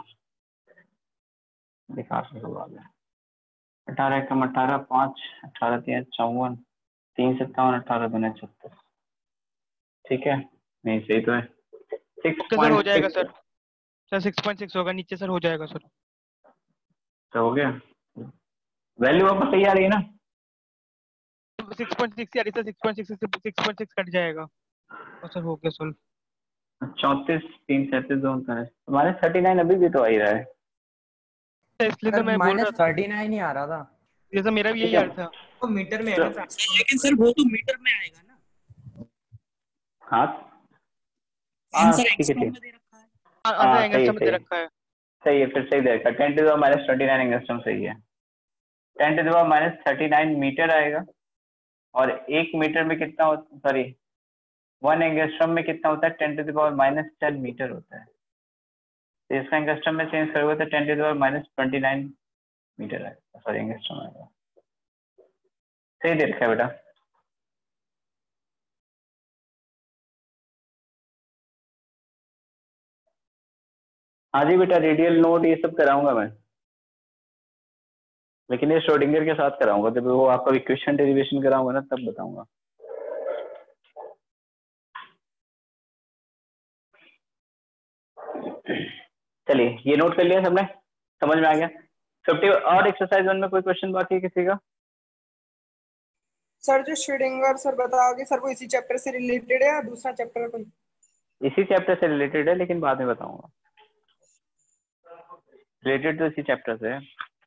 दिखा सकते, अठारह कम अठारह, पाँच, अठारह तीन चौवन, तीन सत्तावन, अठारह दूनी छत्तीस। ठीक है, नहीं सही तो है, सिक्स सर हो जाएगा सर, सर सिक्स पॉइंट सिक्स होगा नीचे सर, हो जाएगा सर। तो हो गया, वैल्यू आपको सही आ रही है ना? सिक्स पॉइंट सिक्स आ रही है सर, सिक्स पॉइंट सिक्स से सिक्स पॉइंट सिक्स कट जाएगा और सर हो गया सॉल्व। चौंतीस तीन सैंतीस दो हमारे थर्टी नाइन अभी भी तो आ ही रहा है, इसलिए तो मैं बोल रहा था, थर्टी नाइन ही आ रहा था, जैसा मेरा भी यही यार था। तो मीटर में है ना सर? सर लेकिन सर वो तो मीटर में आएगा ना। हाँ आंसर ठीक है एंगस्ट्रॉम ठीक, में दे रखा है। आंसर हाँ एंगस्ट्रॉम में सही दे है, रखा है। सही है, फिर सही दे रखा है, ten to the minus twenty nine angstrom सही है, ten to the minus thirty nine metre आएगा, और एक मीटर में कितना होता, सॉरी वन एंगस्ट्रॉम में कितना होता है, ten to the power minus ten metre होता है, तो इसका एंगस्ट्रॉम में चेंज करोगे तो ten to the power minus twenty nine metre आएगा, सॉरी एंगस्ट्रॉम आएगा, सही दे रखा है बेटा। हाँ जी बेटा, रेडियल नोट ये सब कराऊंगा मैं, लेकिन ये श्रोडिंगर के साथ कराऊंगा, जब वो आपका इक्वेशन डेरिवेशन कराऊंगा ना तब बताऊंगा। चलिए ये नोट कर लिया सबने, समझ में आ गया। फिफ्टी और एक्सरसाइज वन में कोई क्वेश्चन बाकी है किसी का? सर जो श्रोडिंगर सर बताओगे सर, वो इसी चैप्टर से रिलेटेड है या दूसरा चैप्टर है कोई? इसी चैप्टर से रिलेटेड है, लेकिन बाद में बताऊंगा, रिलेटेड तो इसी चैप्टर से है।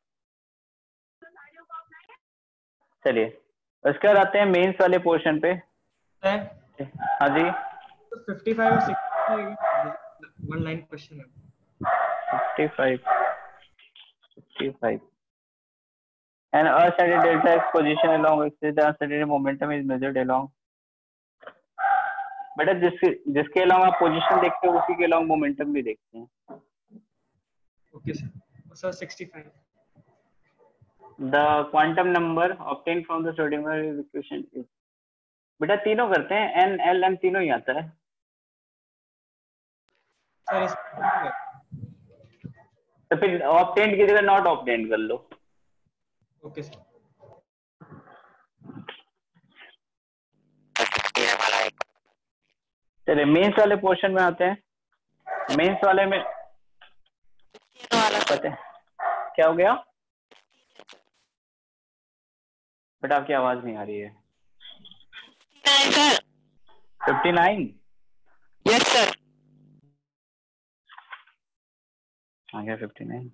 चलिए उसके बाद आते हैं मेंस वाले पोर्शन पे। हाँ जी, फिफ्टी फाइव और सिक्सटी वन लाइन क्वेश्चन है। Fifty five, fifty five An unsteady delta x position along x with the unsteady momentum is measured along। बेटा जिसके जिसके along आप पोजीशन देखते हो उसी के along मोमेंटम भी देखते हैं। Okay sir. Sir sixty five. The quantum number obtained from the Schrodinger equation is। बेटा तीनों करते हैं, n l m तीनों ही आता है। सर तो फिर obtained की जगह not obtained कर लो। Okay sir. चलिए मेंस वाले पोर्शन में आते हैं। मेंस वाले में पता है क्या हो गया? बेटा आपकी आवाज नहीं आ रही है। Fifty nine? Yes sir. आ गया fifty nine.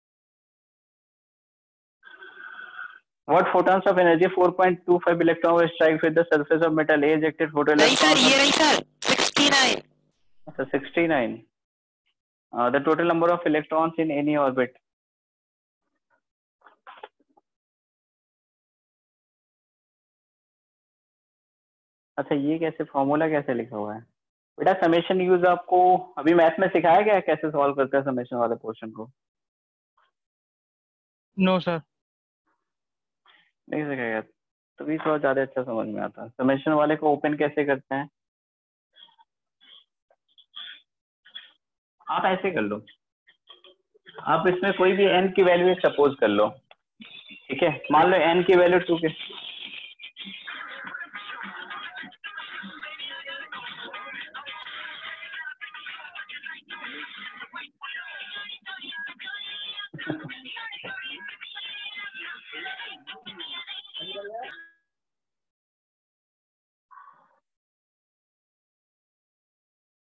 What photons of energy four point two five electron will strike with the surface of metal A ejected photoelectron? नहीं सर, ये नहीं सर, सिक्सटी नाइन। अच्छा sixty nine. Uh, the total number of electrons in any orbit? अच्छा ये कैसे, फॉर्मूला कैसे लिखा हुआ है? बेटा समेशन यूज आपको अभी मैथ में सिखाया गया है कैसे सॉल्व करते हैं समेशन वाले पोर्शन को? No sir. नहीं सिखाया, तभी थोड़ा ज्यादा अच्छा समझ में आता है। समेशन वाले को ओपन कैसे करते हैं? आप ऐसे कर लो, आप इसमें कोई भी n की वैल्यू सपोज कर लो, ठीक है? मान लो n की वैल्यू टू के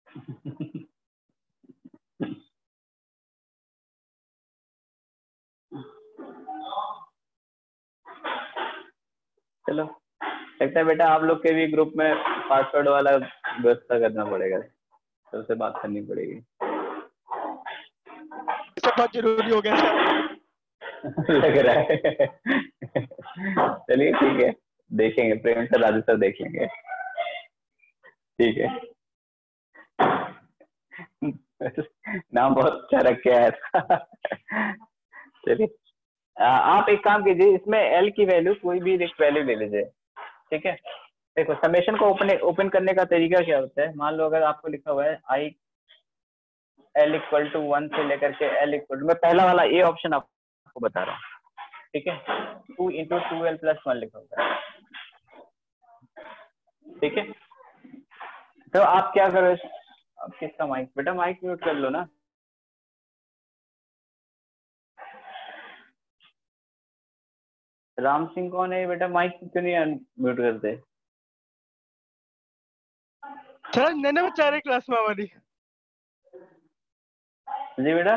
चलो, लगता है बेटा आप लोग के भी ग्रुप में पासवर्ड वाला व्यवस्था करना पड़ेगा, सबसे बात करनी पड़ेगी। सब बहुत जरूरी हो गया सर। लग रहा है। चलिए ठीक है, देखेंगे, प्रेम सर राजू सर देख लेंगे, ठीक है। नाम बहुत अच्छा रखे है। चलिए आप एक काम कीजिए, इसमें एल की वैल्यू कोई भी एक वैल्यू ले लीजिए, ठीक है। देखो समेशन को ओपन ओपन करने का तरीका क्या होता है, मान लो अगर आपको लिखा हुआ है I L equal to one से लेकर के एल इक्वल टू, मैं पहला वाला ए ऑप्शन आपको बता रहा हूँ, ठीक है। Two into two L plus one लिखा हुआ है, ठीक है। तो आप क्या करो, आप किसका माइक, बेटा माइक म्यूट कर लो ना। राम सिंह कौन है बेटा, माइक क्यों नहीं म्यूट करते? सर नैने बच्चा रहे क्लास में हमारी। जी बेटा,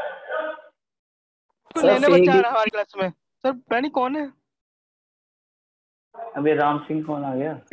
नैने बच्चा आ रहा हमारी क्लास में सर, पता नहीं कौन है। अभी राम सिंह कौन आ गया?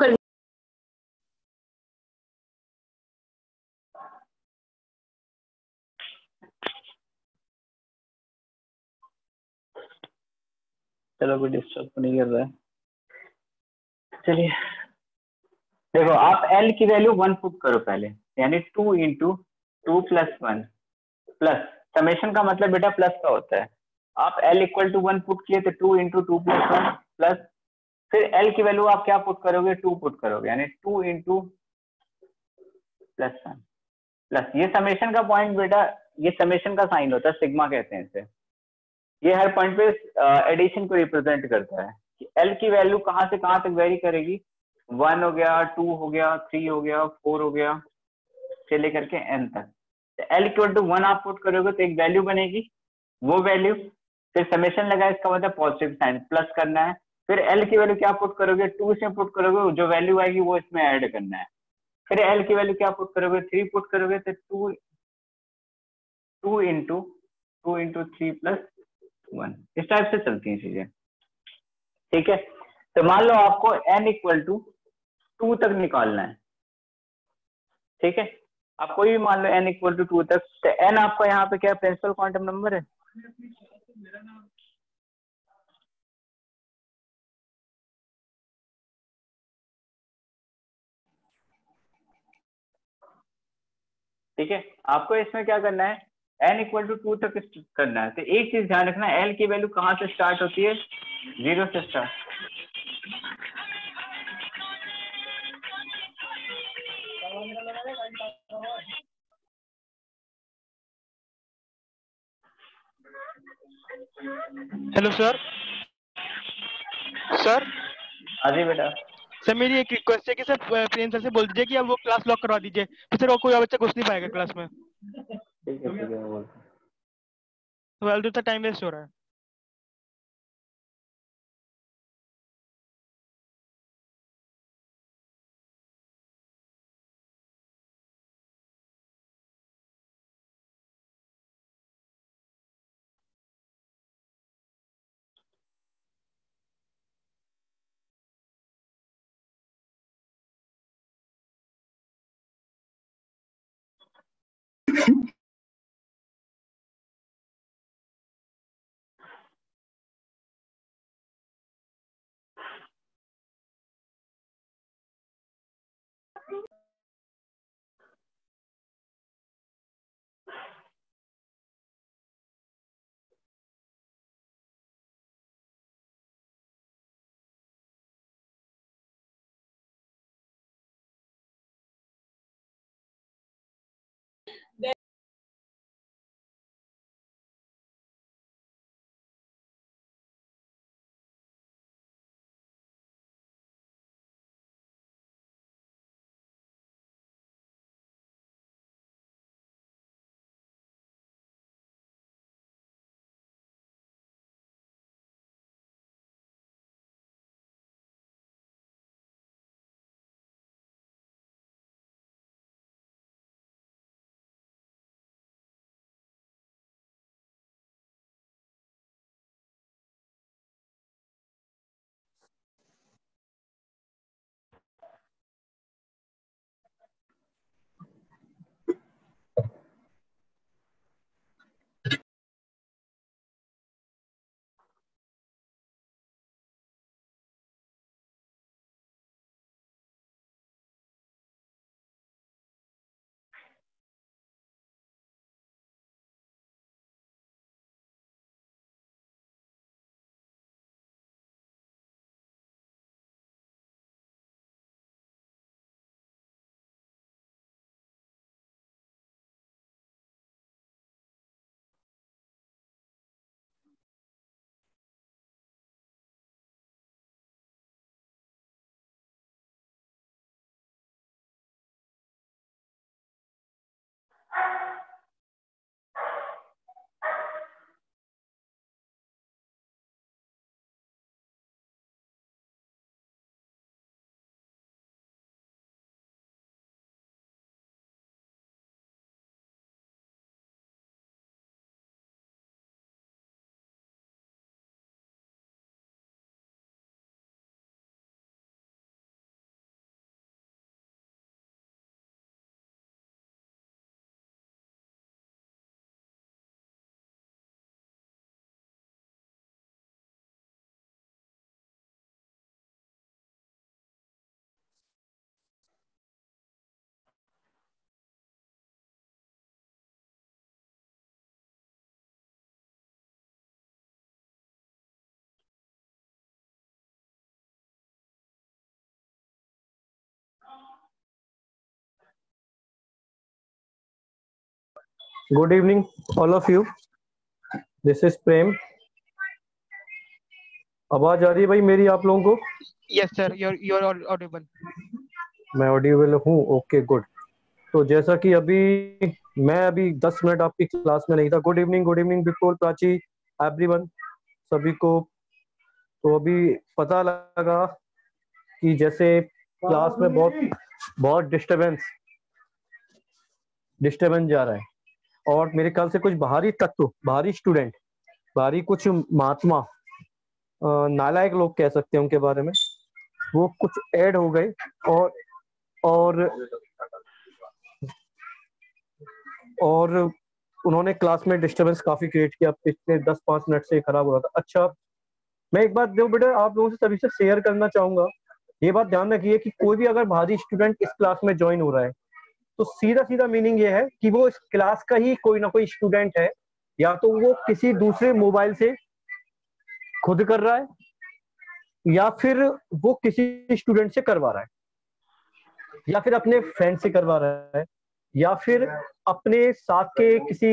चलो कोई डिस्टर्ब नहीं कर रहा है। चलिए देखो, आप एल की वैल्यू वन पुट करो पहले, यानी two into two plus one plus, summation का मतलब बेटा प्लस का होता है। आप L equal to one put किए तो two into two plus one plus, फिर एल की वैल्यू आप क्या पुट करोगे, टू पुट करोगे, यानी two into plus one plus, ये समेशन का पॉइंट बेटा, ये समेशन का साइन होता है, सिग्मा कहते हैं इसे। ये हर पॉइंट पे एडिशन को रिप्रेजेंट करता है कि एल की वैल्यू कहाँ से कहाँ तक वेरी करेगी, वन हो गया, टू हो गया, थ्री हो गया, फोर हो गया, से लेकर के एन तक। एल इक्वल टू वन आप पुट करोगे तो एक वैल्यू बनेगी, वो वैल्यू फिर समेशन लगा, इसका मतलब पॉजिटिव साइन प्लस करना है, फिर एल की वैल्यू क्या पुट करोगे, टू इसमें पुट करोगे, जो वैल्यू आएगी वो इसमें ऐड करना है, फिर एल की वैल्यू क्या पुट करोगे, थ्री पुट करोगे, तो two two into two into three plus one, इस टाइप से चलती हैं चीजें, ठीक है। तो मान लो आपको n इक्वल टू टू तक निकालना है, ठीक है। आप कोई भी मान लो n इक्वल टू टू तक, तो n आपका यहाँ पे क्या प्रिंसिपल क्वांटम नंबर है, ठीक है। आपको इसमें क्या करना है, n इक्वल टू टू तक करना है। तो एक चीज ध्यान रखना, l की वैल्यू कहाँ से स्टार्ट होती है, जीरो से स्टार्ट। Hello sir. सर हाँ जी बेटा। सर मेरी एक रिक्वेस्ट है कि सर प्रेम सर से बोल दीजिए कि अब वो क्लास लॉक करवा दीजिए, तो सर वो कोई और बच्चा घुस नहीं पाएगा क्लास में। ठीक है ठीक है, बोल फालतू तो टाइम वेस्ट हो रहा है। Good evening, all of you. This is Prem. आवाज आ रही है भाई मेरी आप लोगों को? Yes sir, you're you're audible. मैं ऑडिबल हूँ, ओके गुड। तो जैसा कि अभी मैं अभी दस मिनट आपकी क्लास में नहीं था। गुड इवनिंग, गुड इवनिंग बिल्कुल प्राची, एवरीवन, सभी को। तो अभी पता लगा कि जैसे क्लास में बहुत बहुत डिस्टरबेंस डिस्टरबेंस जा रहा है और मेरे ख्याल से कुछ बाहरी तत्व, बाहरी स्टूडेंट, बाहरी कुछ महात्मा, अ, नालायक लोग कह सकते हैं उनके बारे में, वो कुछ ऐड हो गए और और और उन्होंने क्लास में डिस्टरबेंस काफी क्रिएट किया। पिछले दस पांच मिनट से खराब हो रहा था। अच्छा, मैं एक बात जो बेटा आप लोगों से सभी से शेयर करना चाहूंगा, ये बात ध्यान रखिए कि कोई भी अगर बाहरी स्टूडेंट इस क्लास में ज्वाइन हो रहा है तो सीधा सीधा मीनिंग ये है कि वो इस क्लास का ही कोई ना कोई स्टूडेंट है, या तो वो किसी दूसरे मोबाइल से खुद कर रहा है या फिर वो किसी स्टूडेंट से करवा रहा है या फिर अपने फ्रेंड से करवा रहा है या फिर अपने साथ के किसी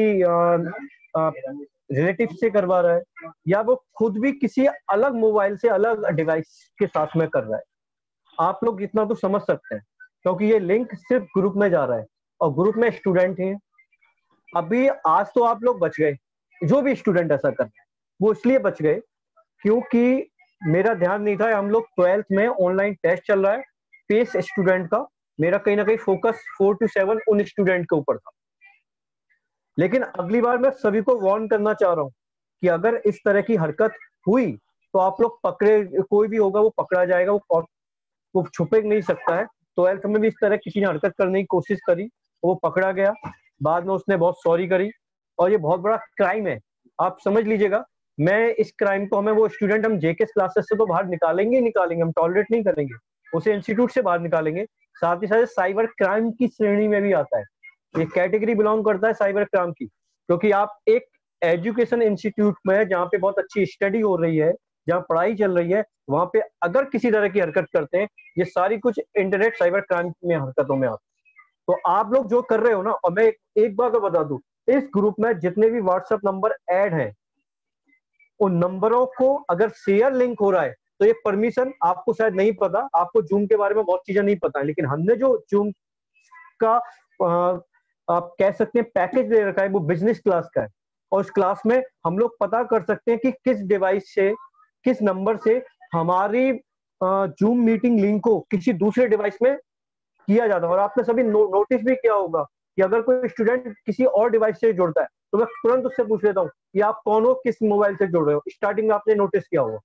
रिलेटिव से करवा रहा है या वो खुद भी किसी अलग मोबाइल से, अलग डिवाइस के साथ में कर रहा है। आप लोग इतना तो समझ सकते हैं क्योंकि ये लिंक सिर्फ ग्रुप में जा रहा है और ग्रुप में स्टूडेंट हैं। अभी आज तो आप लोग बच गए, जो भी स्टूडेंट ऐसा कर रहे हैं वो इसलिए बच गए क्योंकि मेरा ध्यान नहीं था। हम लोग ट्वेल्थ में ऑनलाइन टेस्ट चल रहा है, पेस स्टूडेंट का, मेरा कहीं ना कहीं फोकस फोर टू सेवन उन स्टूडेंट के ऊपर था। लेकिन अगली बार मैं सभी को वार्न करना चाह रहा हूँ कि अगर इस तरह की हरकत हुई तो आप लोग पकड़े, कोई भी होगा वो पकड़ा जाएगा, वो वो छुपे नहीं सकता है। ट्वेल्थ में भी इस तरह किसी ने हरकत करने की कोशिश करी, वो पकड़ा गया, बाद में उसने बहुत सॉरी करी और ये बहुत बड़ा क्राइम है। आप समझ लीजिएगा, मैं इस क्राइम को, हमें वो स्टूडेंट हम जेके क्लासेस से तो बाहर निकालेंगे ही निकालेंगे, हम टॉलरेट नहीं करेंगे, उसे इंस्टीट्यूट से बाहर निकालेंगे। साथ ही साथ साइबर क्राइम की श्रेणी में भी आता है, ये कैटेगरी बिलोंग करता है साइबर क्राइम की, क्योंकि आप एक एजुकेशन इंस्टीट्यूट में जहाँ पे बहुत अच्छी स्टडी हो रही है, जहाँ पढ़ाई चल रही है, वहां पे अगर किसी तरह की हरकत करते हैं, ये सारी कुछ इंटरनेट साइबर क्राइम में हरकतों में आती है। तो आप लोग जो कर रहे हो ना, और मैं एक बात तो बता दूं, इस ग्रुप में जितने भी व्हाट्सएप नंबर ऐड हैं उन नंबरों को अगर शेयर लिंक हो रहा है तो ये परमिशन, आपको शायद नहीं पता, आपको जूम के बारे में बहुत चीजें नहीं पता है, लेकिन हमने जो जूम का आ, आप कह सकते हैं पैकेज दे रखा है, वो बिजनेस क्लास का है और उस क्लास में हम लोग पता कर सकते हैं कि किस डिवाइस से, किस नंबर से हमारी जूम मीटिंग लिंक को किसी दूसरे डिवाइस में किया जाता है। और आपने सभी नो, नोटिस भी किया होगा कि अगर कोई स्टूडेंट किसी और डिवाइस से जुड़ता है तो मैं तुरंत उससे पूछ लेता हूँ कि आप कौन हो, किस मोबाइल से जुड़ रहे हो। स्टार्टिंग में आपने नोटिस किया होगा।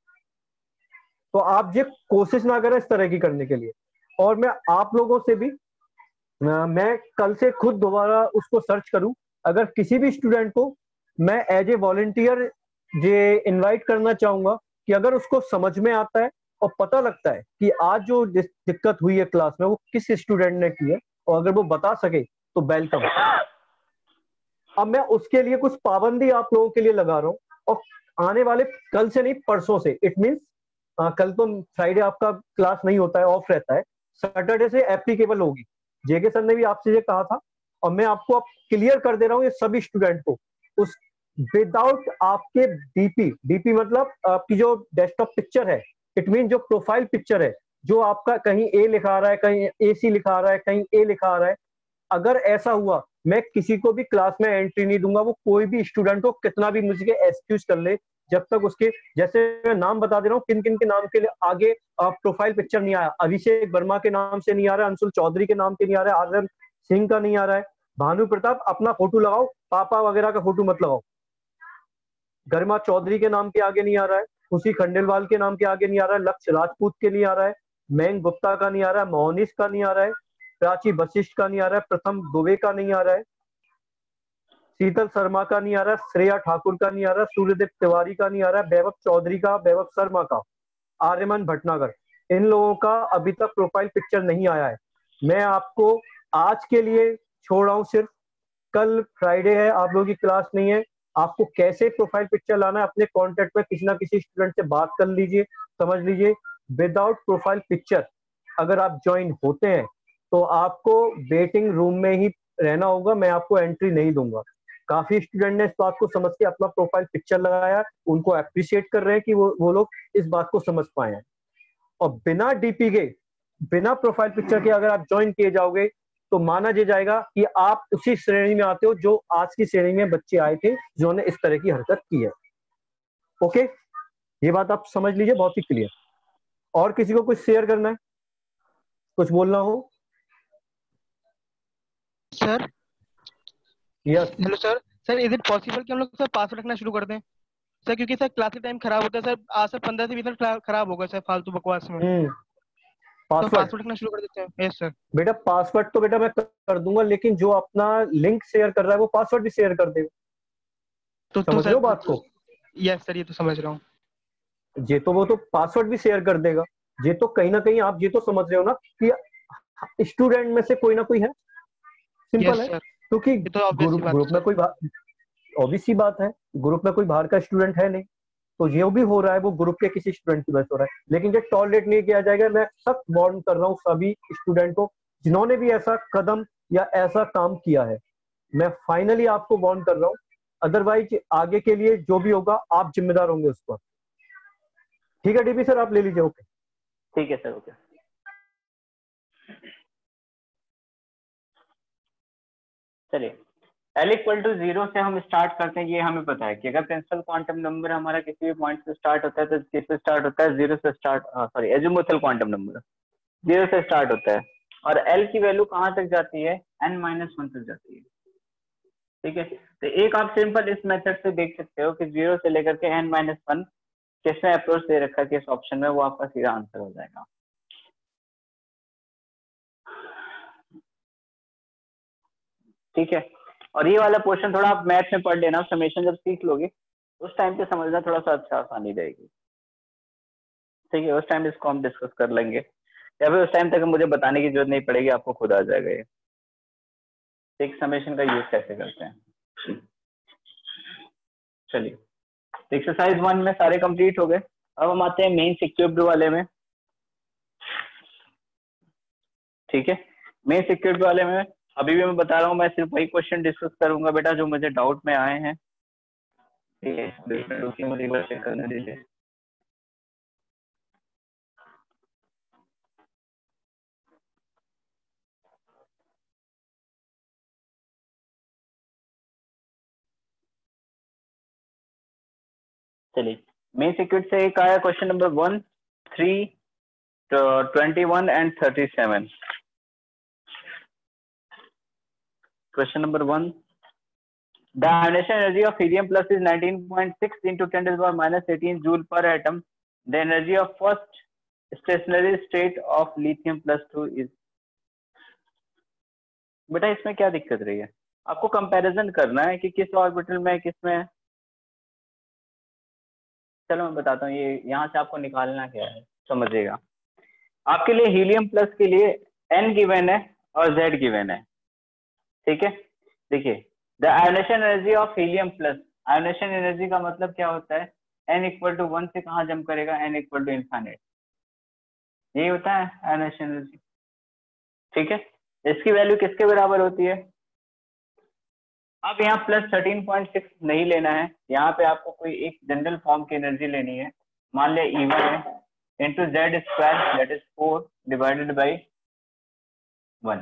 तो आप ये कोशिश ना करें इस तरह की करने के लिए। और मैं आप लोगों से भी, मैं कल से खुद दोबारा उसको सर्च करूं, अगर किसी भी स्टूडेंट को मैं एज ए वॉलंटियर ये इनवाइट करना चाहूंगा कि अगर उसको समझ में आता है और पता लगता है कि आज जो दिक्कत हुई है क्लास में वो किस स्टूडेंट ने की है और अगर वो बता सके तो वेलकम। अब मैं उसके लिए कुछ पाबंदी आप लोगों के लिए लगा रहा हूँ और आने वाले कल से नहीं, परसों से, इट मीन्स कल तो फ्राइडे आपका क्लास नहीं होता है, ऑफ रहता है, सैटरडे से एप्लीकेबल होगी। जेके सर ने भी आपसे ये कहा था और मैं आपको अब क्लियर कर दे रहा हूँ ये सभी स्टूडेंट को, उस विदाउट आपके डीपी, डीपी मतलब आपकी जो डेस्कटॉप पिक्चर है, इट मीन जो प्रोफाइल पिक्चर है, जो आपका कहीं ए लिखा रहा है, कहीं एसी लिखा रहा है, कहीं ए लिखा रहा है, अगर ऐसा हुआ मैं किसी को भी क्लास में एंट्री नहीं दूंगा। वो कोई भी स्टूडेंट हो कितना भी मुझे एक्सक्यूज कर ले, जब तक उसके, जैसे मैं नाम बता दे रहा हूँ किन किन के नाम के लिए आगे प्रोफाइल पिक्चर नहीं आया, अभिषेक वर्मा के नाम से नहीं आ रहा है, अंशुल चौधरी के नाम से नहीं आ रहा है, आर्यन सिंह का नहीं आ रहा है, भानु प्रताप अपना फोटो लगाओ, पापा वगैरह का फोटो मत लगाओ, गरिमा चौधरी के नाम के आगे नहीं आ रहा है, खुशी खंडेलवाल के नाम के आगे नहीं आ रहा है, लक्ष्य राजपूत के नहीं आ रहा है, मैंग गुप्ता का नहीं आ रहा है, मोहनिस का नहीं आ रहा है, प्राची वशिष्ठ का नहीं आ रहा है, प्रथम दुबे का नहीं आ रहा है, शीतल शर्मा का नहीं आ रहा है, श्रेया ठाकुर का नहीं आ रहा है, सूर्यदेव तिवारी का नहीं आ रहा है, वैभव चौधरी का, वैभव शर्मा का, आर्यमन भटनागर, इन लोगों का अभी तक प्रोफाइल पिक्चर नहीं आया है। मैं आपको आज के लिए छोड़ रहा हूँ, सिर्फ कल फ्राइडे है, आप लोगों की क्लास नहीं है, आपको कैसे प्रोफाइल पिक्चर लाना है अपने कॉन्टेक्ट में किसी ना किसी स्टूडेंट से बात कर लीजिए, समझ लीजिए। विदाउट प्रोफाइल पिक्चर अगर आप ज्वाइन होते हैं तो आपको वेटिंग रूम में ही रहना होगा, मैं आपको एंट्री नहीं दूंगा। काफी स्टूडेंट ने इस बात को समझ के अपना प्रोफाइल पिक्चर लगाया, उनको अप्रिशिएट कर रहे हैं कि वो वो लोग इस बात को समझ पाए हैं। और बिना डीपी के, बिना प्रोफाइल पिक्चर के अगर आप ज्वाइन किए जाओगे तो माना जा जाएगा कि आप उसी श्रेणी में आते हो जो आज की श्रेणी में बच्चे आए थे जिन्होंने इस तरह की हरकत की है। ओके, ये बात आप समझ लीजिए, बहुत ही क्लियर। और किसी को कुछ शेयर करना है, कुछ बोलना हो? Sir yes hello sir. Sir is it possible कि हम लोग सर पासवर्ड रखना शुरू कर दें सर, क्योंकि सर क्लास का टाइम खराब होता है सर, आज सर पंद्रह से बीस मिनट खराब होगा सर फालतू बकवास में। हम्म तो पासवर्ड पासवर्ड रखना शुरू कर देते हैं। Yes sir. बेटा पासवर्ड तो बेटा मैं कर दूंगा, लेकिन जो अपना लिंक शेयर कर रहा है वो पासवर्ड भी शेयर कर देगा। तो तो समझ रहे हो सर बात को? यस सर, ये तो समझ रहा हूँ। ये तो वो तो पासवर्ड भी शेयर कर देगा। ये तो कहीं ना कहीं आप ये तो समझ रहे हो ना कि स्टूडेंट में से कोई ना कोई है। सिंपल यस है, सर, क्योंकि ये तो ऑब्वियस सी ग्रुप बात ग्रुप है में सर। कोई ऑब्वियस सी बात है, ग्रुप में कोई बाहर का स्टूडेंट है नहीं, तो ये भी हो रहा है वो ग्रुप के किसी स्टूडेंट की वजह से हो रहा है। लेकिन ये टॉलरेट नहीं किया जाएगा। मैं सख्त वार्न कर रहा हूँ सभी स्टूडेंट को जिन्होंने भी ऐसा कदम या ऐसा काम किया है, मैं फाइनली आपको वार्न कर रहा हूँ। अदरवाइज आगे के लिए जो भी होगा आप जिम्मेदार होंगे उस पर। ठीक है डीपी सर, आप ले लीजिए। ओके ठीक है सर, ओके। चलिए, L इक्वल टू जीरो से हम स्टार्ट करते हैं। ये हमें पता है कि अगर प्रिंसिपल क्वांटम नंबर हमारा किसी भी पॉइंट से स्टार्ट होता है तो किससे स्टार्ट होता है? जीरो से start, sorry azimuthal quantum number zero से स्टार्ट होता है। और L की वैल्यू कहाँ तक जाती है? n माइनस वन तक जाती है। ठीक है, तो एक आप सिंपल इस मेथड से देख सकते हो कि जीरो से लेकर के n माइनस वन किसमें अप्रोच दे रखा है, किस ऑप्शन में, वो आपका सीधा आंसर हो जाएगा। ठीक है, और ये वाला पोर्शन थोड़ा आप मैथ में पढ़ लेना, समेशन जब सीख लोगे उस टाइम पे समझना थोड़ा सा अच्छा आसानी रहेगी। ठीक है, उस टाइम इसको हम डिस्कस कर लेंगे, या फिर उस टाइम तक मुझे बताने की जरूरत नहीं पड़ेगी, आपको खुद आ जाएगा ये एक समेशन का यूज कैसे करते हैं। चलिए, एक्सरसाइज वन में सारे कंप्लीट हो गए। अब हम आते हैं मेन सिक्योर्ड वाले में। ठीक है, मेन सिक्योर्ड वाले में अभी भी मैं बता रहा हूँ, मैं सिर्फ वही क्वेश्चन डिस्कस करूंगा बेटा जो मुझे डाउट में आए हैं। ठीक है, मुझे बस चेक करने दीजिए। चलिए, मेन सिक्योर्ड से एक आया question number one, three, twenty one and thirty seven. Question number one, the ionization energy of helium plus is nineteen point six into ten to the power minus eighteen joule per atom. The energy of first stationary state of lithium plus two is। बेटा इसमें क्या दिक्कत रही है? आपको कंपैरिजन करना है कि किस ऑर्बिटल में किस में। चलो मैं बताता हूँ, ये यहाँ से आपको निकालना क्या है, समझिएगा। आपके लिए हीलियम प्लस के लिए n गिवन है और z गिवन है। ठीक है, देखिए, the ionization energy of helium plus, ionization energy का मतलब क्या होता है? n इक्वल टू वन से कहाँ जंप करेगा? n इक्वल टू इनफाइनाइट, यही होता है आयोनेशन एनर्जी। ठीक है, इसकी वैल्यू किसके बराबर होती है? अब यहाँ प्लस थर्टीन पॉइंट सिक्स नहीं लेना है, यहाँ पे आपको कोई एक जनरल फॉर्म की एनर्जी लेनी है। मान लिया ई वन है into Z square, that is four divided by one.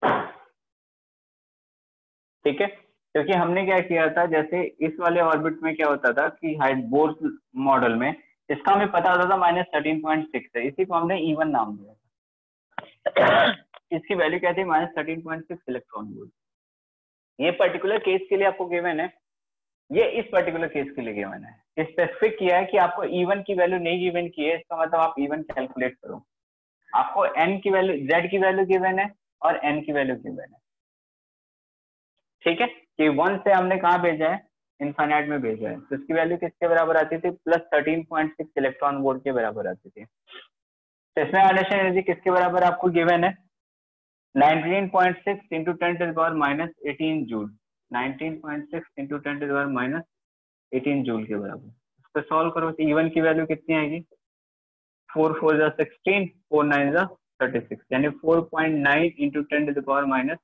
ठीक है, क्योंकि हमने क्या किया था, जैसे इस वाले ऑर्बिट में क्या होता था कि हाइट बोर मॉडल में इसका हमें पता होता था माइनस थर्टीन पॉइंट सिक्स है, इसी को हमने ई वन नाम दिया था। इसकी वैल्यू क्या थी? Minus thirteen point six electron volt. ये पर्टिकुलर केस के लिए आपको गिवन है, ये इस पर्टिकुलर केस के लिए गिवन है। स्पेसिफिक किया है कि आपको ई वन की वैल्यू नहीं गिवन की है, इसका मतलब आप ई वन कैलकुलेट करो। आपको n की वैल्यू, z की वैल्यू गिवन है और n की वैल्यू गिवन है। ठीक है, कि वन से हमने कहाँ भेजा है? इनफाइनाइट में भेजा है, तो इसकी वैल्यू किसके बराबर आती थी? Plus thirteen point six electron volt के बराबर आती थी। तो इसमें आयोनेशन एनर्जी किसके बराबर आपको गिवन है? Nineteen point six into ten to the power minus eighteen joule, nineteen point six into ten to the power minus eighteen joule के बराबर। इसको सॉल्व करो तो ई वन की वैल्यू कितनी आएगी? फोर फोर जा सिक्सटीन, फोर नाइन जा थर्टी सिक्स, यानी four point nine into ten to the power minus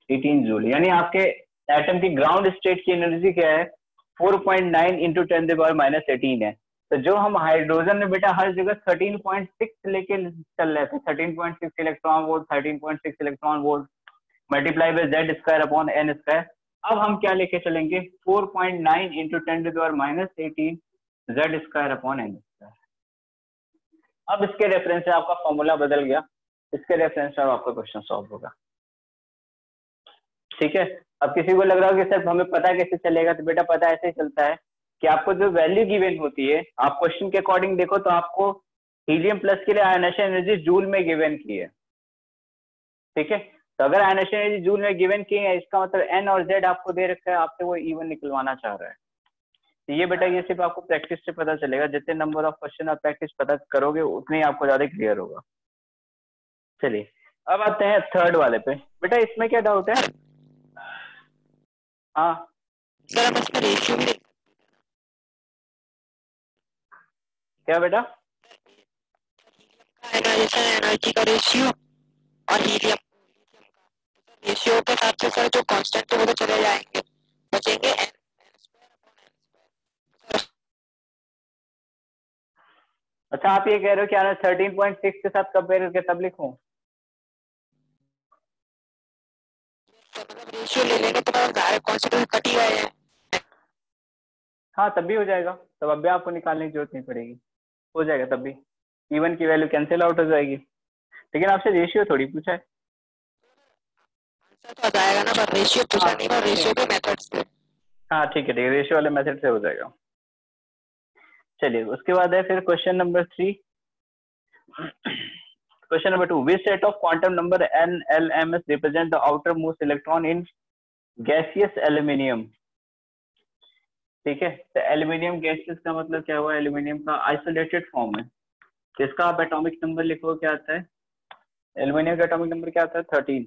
eighteen joule, यानी आपके एटम की ग्राउंड स्टेट की एनर्जी क्या है, four point nine into ten to power minus eighteen है। तो जो हम हाइड्रोजन में बेटा हर जगह थर्टीन पॉइंट सिक्स लेके चल रहे थे, thirteen point six electron volt, thirteen point six electron volt multiply by Z square upon N square. अब हम क्या लेके चलेंगे, four point nine into ten to power minus eighteen Z square upon N square. अब इसके रेफरेंस से आपका फॉर्मूला बदल गया, इसके रेफरेंस से अब आपका क्वेश्चन सॉल्व होगा। ठीक है, अब किसी को लग रहा हो कि सर हमें पता कैसे चलेगा, तो बेटा पता ऐसे ही चलता है कि आपको जो वैल्यू गिवन होती है, आप क्वेश्चन के अकॉर्डिंग देखो तो आपको हीलियम प्लस के लिए आयनेशन एनर्जी जूल में गिवन की है। ठीक है, तो अगर आयनेशन एनर्जी जूल में गिवन की है, इसका मतलब एन और जेड आपको दे रखा है, आपसे वो इवन निकलवाना चाह रहा है। तो ये बेटा ये सिर्फ आपको प्रैक्टिस से पता चलेगा, जितने नंबर ऑफ क्वेश्चन आप प्रैक्टिस पता करोगे उतने ही आपको ज्यादा क्लियर होगा। चलिए अब आते हैं थर्ड वाले पे। बेटा इसमें क्या डाउट है? हाँ सर हम इसका रेशियो भी क्या बेटा? आयनाइजेशन एनर्जी का रेशियो और हीलियम रेशियो के साथ से सर जो कांस्टेंट है वो तो चले जाएंगे, बचेंगे n अच्छा आप ये कह रहे हो कि थर्टीन पॉइंट सिक्स के साथ कंपेयर करके तब लिखूं? मतलब रेशियो ले लेंगे तो मतलब सारे कांस्टेंट कट ही गए हैं। हाँ तब भी हो जाएगा, तब अब भी आपको निकालने की जरूरत नहीं पड़ेगी, हो जाएगा तब भी, इवन की वैल्यू कैंसिल आउट हो जाएगी। लेकिन आपसे रेशियो थोड़ी पूछा है। आंसर तो आ जाएगा ना, पर रेशियो पूछा नहीं, पर रेशियो के मेथड्स थे। हाँ ठीक है ठीक है, रेशियो वाले मेथड से हो जाएगा। चलिए उसके बाद है फिर question number three. Question number two, which set of quantum number N L M S represent the outermost electron in gaseous aluminium. ठीक है, तो एल्यूमिनियम गैसियस का मतलब क्या हुआ, एल्यूमिनियम का आइसोलेटेड फॉर्म है। किसका आप एटॉमिक नंबर लिखो, क्या आता है? एल्यूमिनियम का एटॉमिक नंबर क्या आता है? थर्टीन।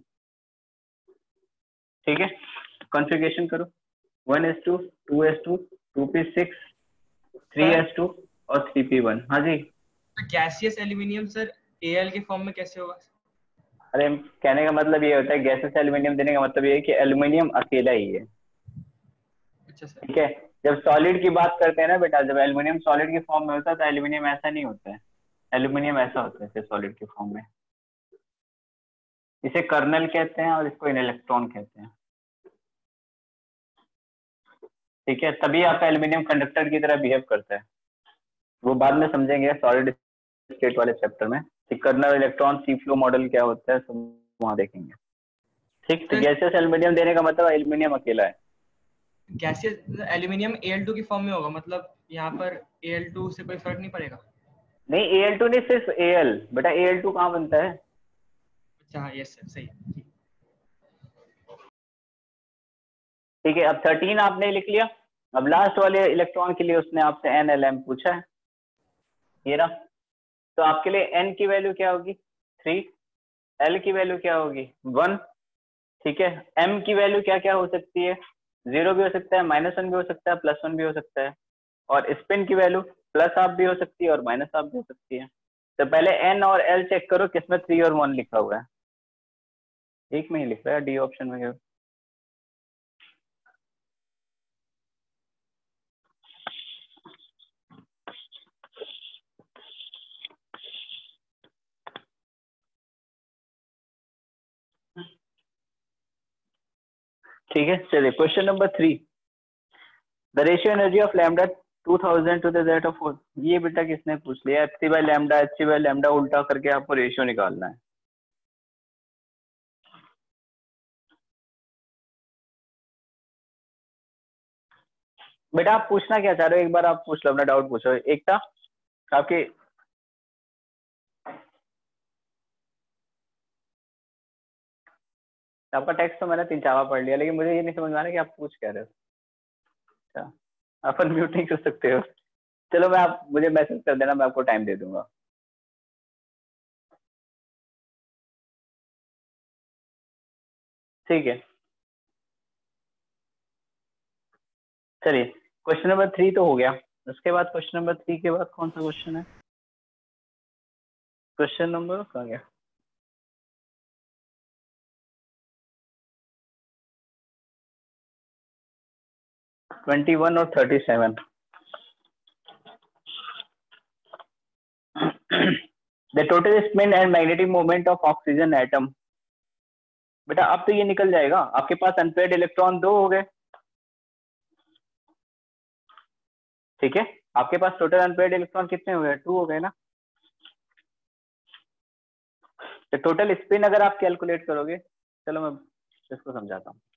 ठीक है, कॉन्फ़िगरेशन करो, one S two, two S two, two P six, three S two और थ्री पी वन। हाँ जी, गैसियस एल्यूमिनियम सर एल के फॉर्म में कैसे होगा? अरे कहने का मतलब ये होता है, गैसेस एल्यूमिनियम देने का मतलब ये है कि एल्यूमिनियम अकेला ही है। अच्छा सर। ठीक है, जब सॉलिड की बात करते हैं ना बेटा, जब एल्यूमिनियम सॉलिड की फॉर्म में होता है तो एल्यूमिनियम ऐसा नहीं होता है, एल्यूमिनियम ऐसा होता है सॉलिड की फॉर्म में। इसे कर्नल कहते हैं और इसको इलेक्ट्रॉन कहते हैं। ठीक है, तभी आपका एल्यूमिनियम कंडक्टर की तरह बिहेव करता है, वो बाद में समझेंगे सॉलिड स्टेट वाले चैप्टर में कि kernel electron sea flow model क्या होता है, सब वहां देखेंगे। ठीक, तो गैसियस एल्यूमिनियम देने का मतलब एल्यूमिनियम अकेला है। Gaseous aluminium A L two की फॉर्म में होगा, मतलब यहाँ पर ए एल टू से कोई फर्क नहीं पड़ेगा? नहीं ए एल टू नहीं, सिर्फ Al बेटा, ए एल टू कहाँ बनता है? अच्छा हाँ, यस सर, सही। ठीक है, अब थर्टीन आपने लिख लिया। अब लास्ट वाले इलेक्ट्रॉन के लिए उसने आपसे एन एल एम पूछा है, ये रहा। तो आपके लिए एन की वैल्यू क्या होगी? थ्री। एल की वैल्यू क्या होगी? वन। ठीक है, एम की वैल्यू क्या क्या हो सकती है? जीरो भी हो सकता है, माइनस वन भी हो सकता है, प्लस वन भी हो सकता है। और स्पिन की वैल्यू प्लस हाफ भी हो सकती है और माइनस हाफ भी हो सकती है। तो पहले एन और एल चेक करो किसमें थ्री और वन लिखा हुआ है। एक में ही लिख रहा है, डी ऑप्शन में। ठीक है, चलिए question number three, the ratio energy of lambda two thousand to the rate of four. ये बेटा किसने पूछ लिया? H C by lambda, H C by lambda उल्टा करके आपको रेशियो निकालना है। बेटा आप पूछना क्या चाह रहे हो, एक बार आप पूछ लो, अपना डाउट पूछो। एक था आपके, आपका टेक्स्ट तो मैंने तीन चार बार पढ़ लिया, लेकिन मुझे ये नहीं समझ में आ रहा कि आप पूछ क्या रहे हो। अच्छा, अपन म्यूट नहीं कर सकते हो? चलो मैं, आप मुझे मैसेज कर देना, मैं आपको टाइम दे दूंगा। ठीक है, चलिए क्वेश्चन नंबर थ्री तो हो गया। उसके बाद क्वेश्चन नंबर थ्री के बाद कौन सा क्वेश्चन है? क्वेश्चन नंबर कहाँ गया? ट्वेंटी वन और thirty seven. The total spin and magnetic moment of oxygen atom। बेटा अब तो ये निकल जाएगा, आपके पास अनपेयर्ड इलेक्ट्रॉन दो हो गए, ठीक है। आपके पास टोटल अनपेयर्ड इलेक्ट्रॉन कितने हो गए? टू हो गए ना। तो टोटल स्पिन अगर आप कैलकुलेट करोगे, चलो मैं इसको समझाता हूँ।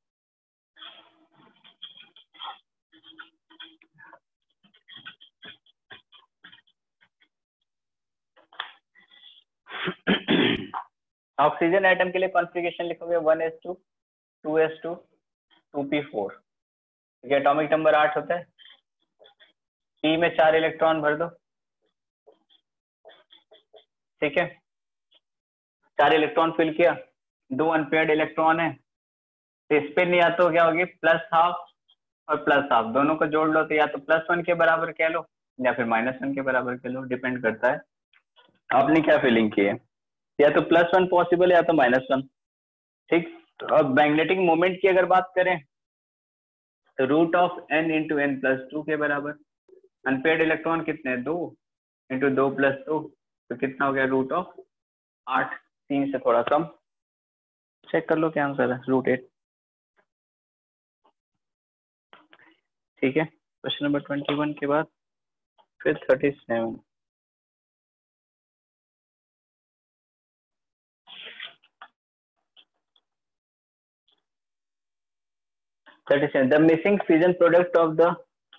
ऑक्सीजन एटम के लिए कॉन्फ़िगरेशन लिखोगे one S two, two S two, two P four. ठीक है, एटॉमिक नंबर आठ होता है। पी में चार इलेक्ट्रॉन भर दो, ठीक है। चार इलेक्ट्रॉन फिल किया, दो अनपेयर्ड इलेक्ट्रॉन है, तो स्पिन नहीं आता, क्या होगी? प्लस हाफ और प्लस हाफ दोनों को जोड़ लो तो या तो प्लस वन के बराबर कह लो या फिर माइनस वन के बराबर कह लो, डिपेंड करता है आपने क्या फीलिंग की है। या तो प्लस वन पॉसिबल है या तो माइनस वन, ठीक। तो अब मैग्नेटिक मोमेंट की अगर बात करें तो root of N into N plus two के बराबर। अनपेयर्ड इलेक्ट्रॉन कितने? दो इंटू दो प्लस दो, तो कितना हो गया? रूट ऑफ आठ, तीन से थोड़ा कम। चेक कर लो क्या आंसर है, रूट एट। ठीक है, क्वेश्चन नंबर ट्वेंटी वन के बाद फिर thirty seven. thirty-seven. The missing fission product of the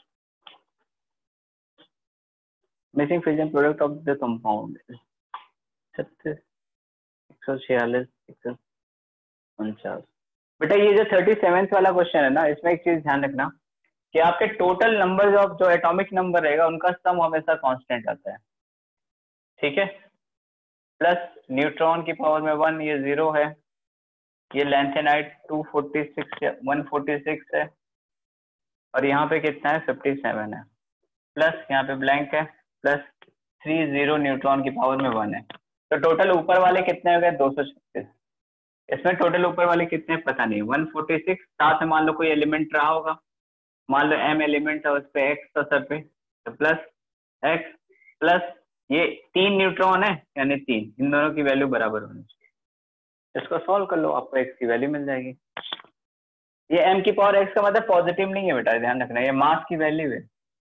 missing fission product of the compound is छत्तीस, एक सौ छियालीस, एक सौ उनचास। बेटा ये जो थर्टी सेवेंथ वाला क्वेश्चन है ना, इसमें एक चीज ध्यान रखना कि आपके टोटल नंबर ऑफ जो एटॉमिक नंबर रहेगा उनका सम हमेशा कांस्टेंट आता है, ठीक है। प्लस न्यूट्रॉन की पावर में वन, ये जीरो है। ये lanthanide two forty six, one forty six है, और यहाँ पे कितना है? फिफ्टी सेवन है। प्लस यहाँ पे ब्लैंक है, प्लस थ्री जीरो न्यूट्रॉन की पावर में वन है। तो टोटल ऊपर वाले कितने हो गए? दो सौ छत्तीस। इसमें टोटल ऊपर वाले कितने पता नहीं, वन फोर्टी सिक्स। साथ में मान लो कोई एलिमेंट रहा होगा, मान लो एम एलिमेंट था, उस पे एक्स था सर पे, तो प्लस एक्स प्लस ये तीन न्यूट्रॉन है, यानी तीन, इन दोनों की वैल्यू बराबर होनी चाहिए। इसको सॉल्व कर लो, आपको एक्स की वैल्यू मिल जाएगी। ये m की पावर x का मतलब पॉजिटिव नहीं है बेटा, ध्यान रखना, ये मास की वैल्यू है।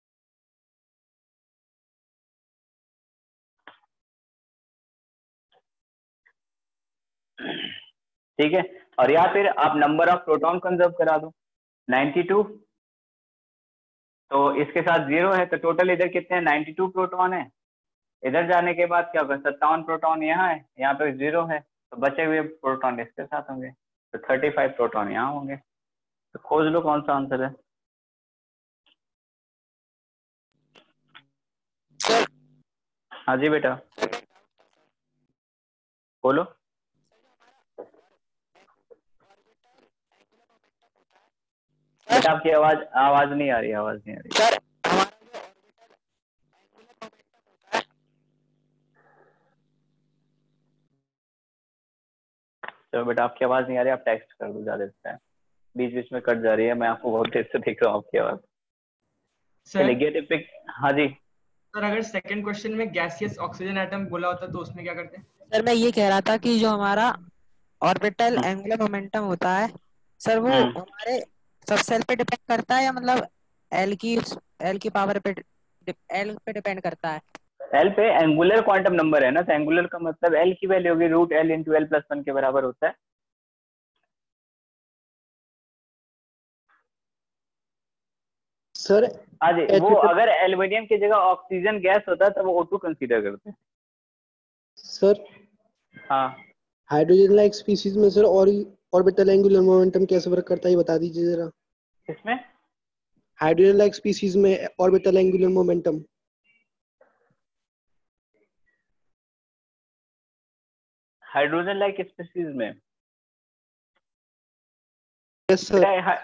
ठीक है, और या फिर आप नंबर ऑफ प्रोटॉन कंजर्व करा दो, नाइंटी टू, तो इसके साथ जीरो है, तो टोटल इधर कितने हैं? नाइंटी टू प्रोटॉन है। इधर जाने के बाद क्या होगा? सत्तावन प्रोटॉन यहाँ है, यहाँ पे जीरो है, तो बचे हुए प्रोटॉन इसके साथ होंगे, तो थर्टी फाइव प्रोटॉन यहाँ होंगे। तो खोज लो कौन सा आंसर है। सर हाँ जी बेटा बोलो। बेटा आपकी आवाज आवाज नहीं आ रही, आवाज नहीं आ रही सर हमारा जो ऑर्बिटल एंगुलर मोमेंटम होता है, चलो बेटा आपकी आवाज नहीं आ रही, आप टेक्स्ट कर दो, ज्यादा अच्छा है, बीच बीच में कट जा रही है, मैं आपको बहुत देर से देख रहा हूँ आपकी आवाज। सर टिपिक, हाँ जी सर अगर सेकंड क्वेश्चन में गैसियस ऑक्सीजन एटम बोला होता तो उसमें क्या करते हैं? सर मैं ये कह रहा था कि जो हमारा ऑर्बिटल एंगुलर मोमेंटम होता है सर, वो हम्म। हमारे सब सेल पे डिपेंड करता है या मतलब एल की एल की पावर पे एल पे डिपेंड करता है? एल पे एंगुलर क्वांटम नंबर है ना, तो एंगुलर का मतलब एल की वैल्यू होगी root L into L plus one के बराबर होता है। सर हाँ जी, वो अगर एल्युमिनियम की जगह ऑक्सीजन गैस होता तो वो ओ टू कंसीडर करते हैं। सर हाँ, हाइड्रोजन लाइक स्पीशीज में सर और ऑर्बिटल एंगुलर मोमेंटम कैसे वर्क करता है, ये बता दीजिए जरा। इसमें हाइड्रोजन लाइक स्पीशीज में orbital angular momentum. Hydrogen like species में यस सर। बेटा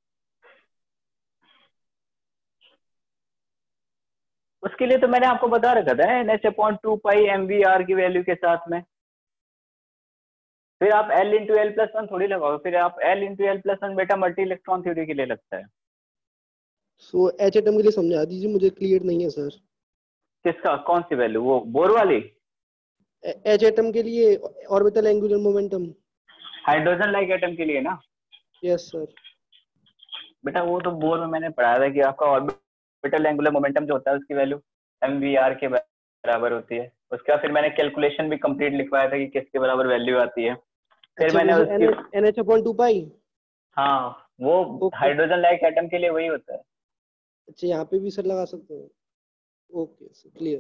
उसके लिए तो मैंने आपको बता रखा था N H upon two pi M V R की वैल्यू के साथ में, फिर आप L into L plus one थोड़ी लगाओगे, फिर आप L into L plus one बेटा मल्टी इलेक्ट्रॉन थ्योरी के लिए लगता है। सो एच एटम के लिए समझा दीजिए, मुझे क्लियर नहीं है सर। किसका, कौन सी वैल्यू, वो बोर वाली? एच एटम के लिए orbital angular momentum. Hydrogen like atom के लिए ना? Yes sir. बेटा वो तो बोर में मैंने पढ़ाया था कि आपका ऑर्बिटल एंगुलर मोमेंटम जो होता है उसकी वैल्यू एम वी आर के बराबर होती है। उसके बाद फिर मैंने कैलकुलेशन भी कंप्लीट लिखवाया था कि किसके बराबर वैल्यू आती है। फिर अच्छा, मैंने वो उसकी N H upon two pi. हाँ, वो हाइड्रोजन लाइक एटम के लिए वही होता है। अच्छा, यहाँ पे भी सर लगा सकते हैं। Okay sir, clear.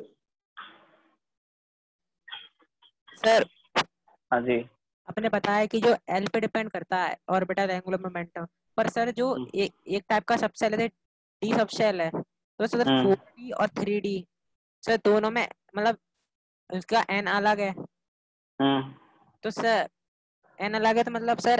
सर हाँ जी। आपने बताया कि जो एल पे डिपेंड करता है ऑर्बिटल एंगुलर मोमेंटम, पर सर जो एक एक टाइप का सबसेल है डी सबसेल है, तो सर फोर डी और थ्री डी सर दोनों में मतलब उसका एन अलग है। तो सर एन अलग है तो मतलब सर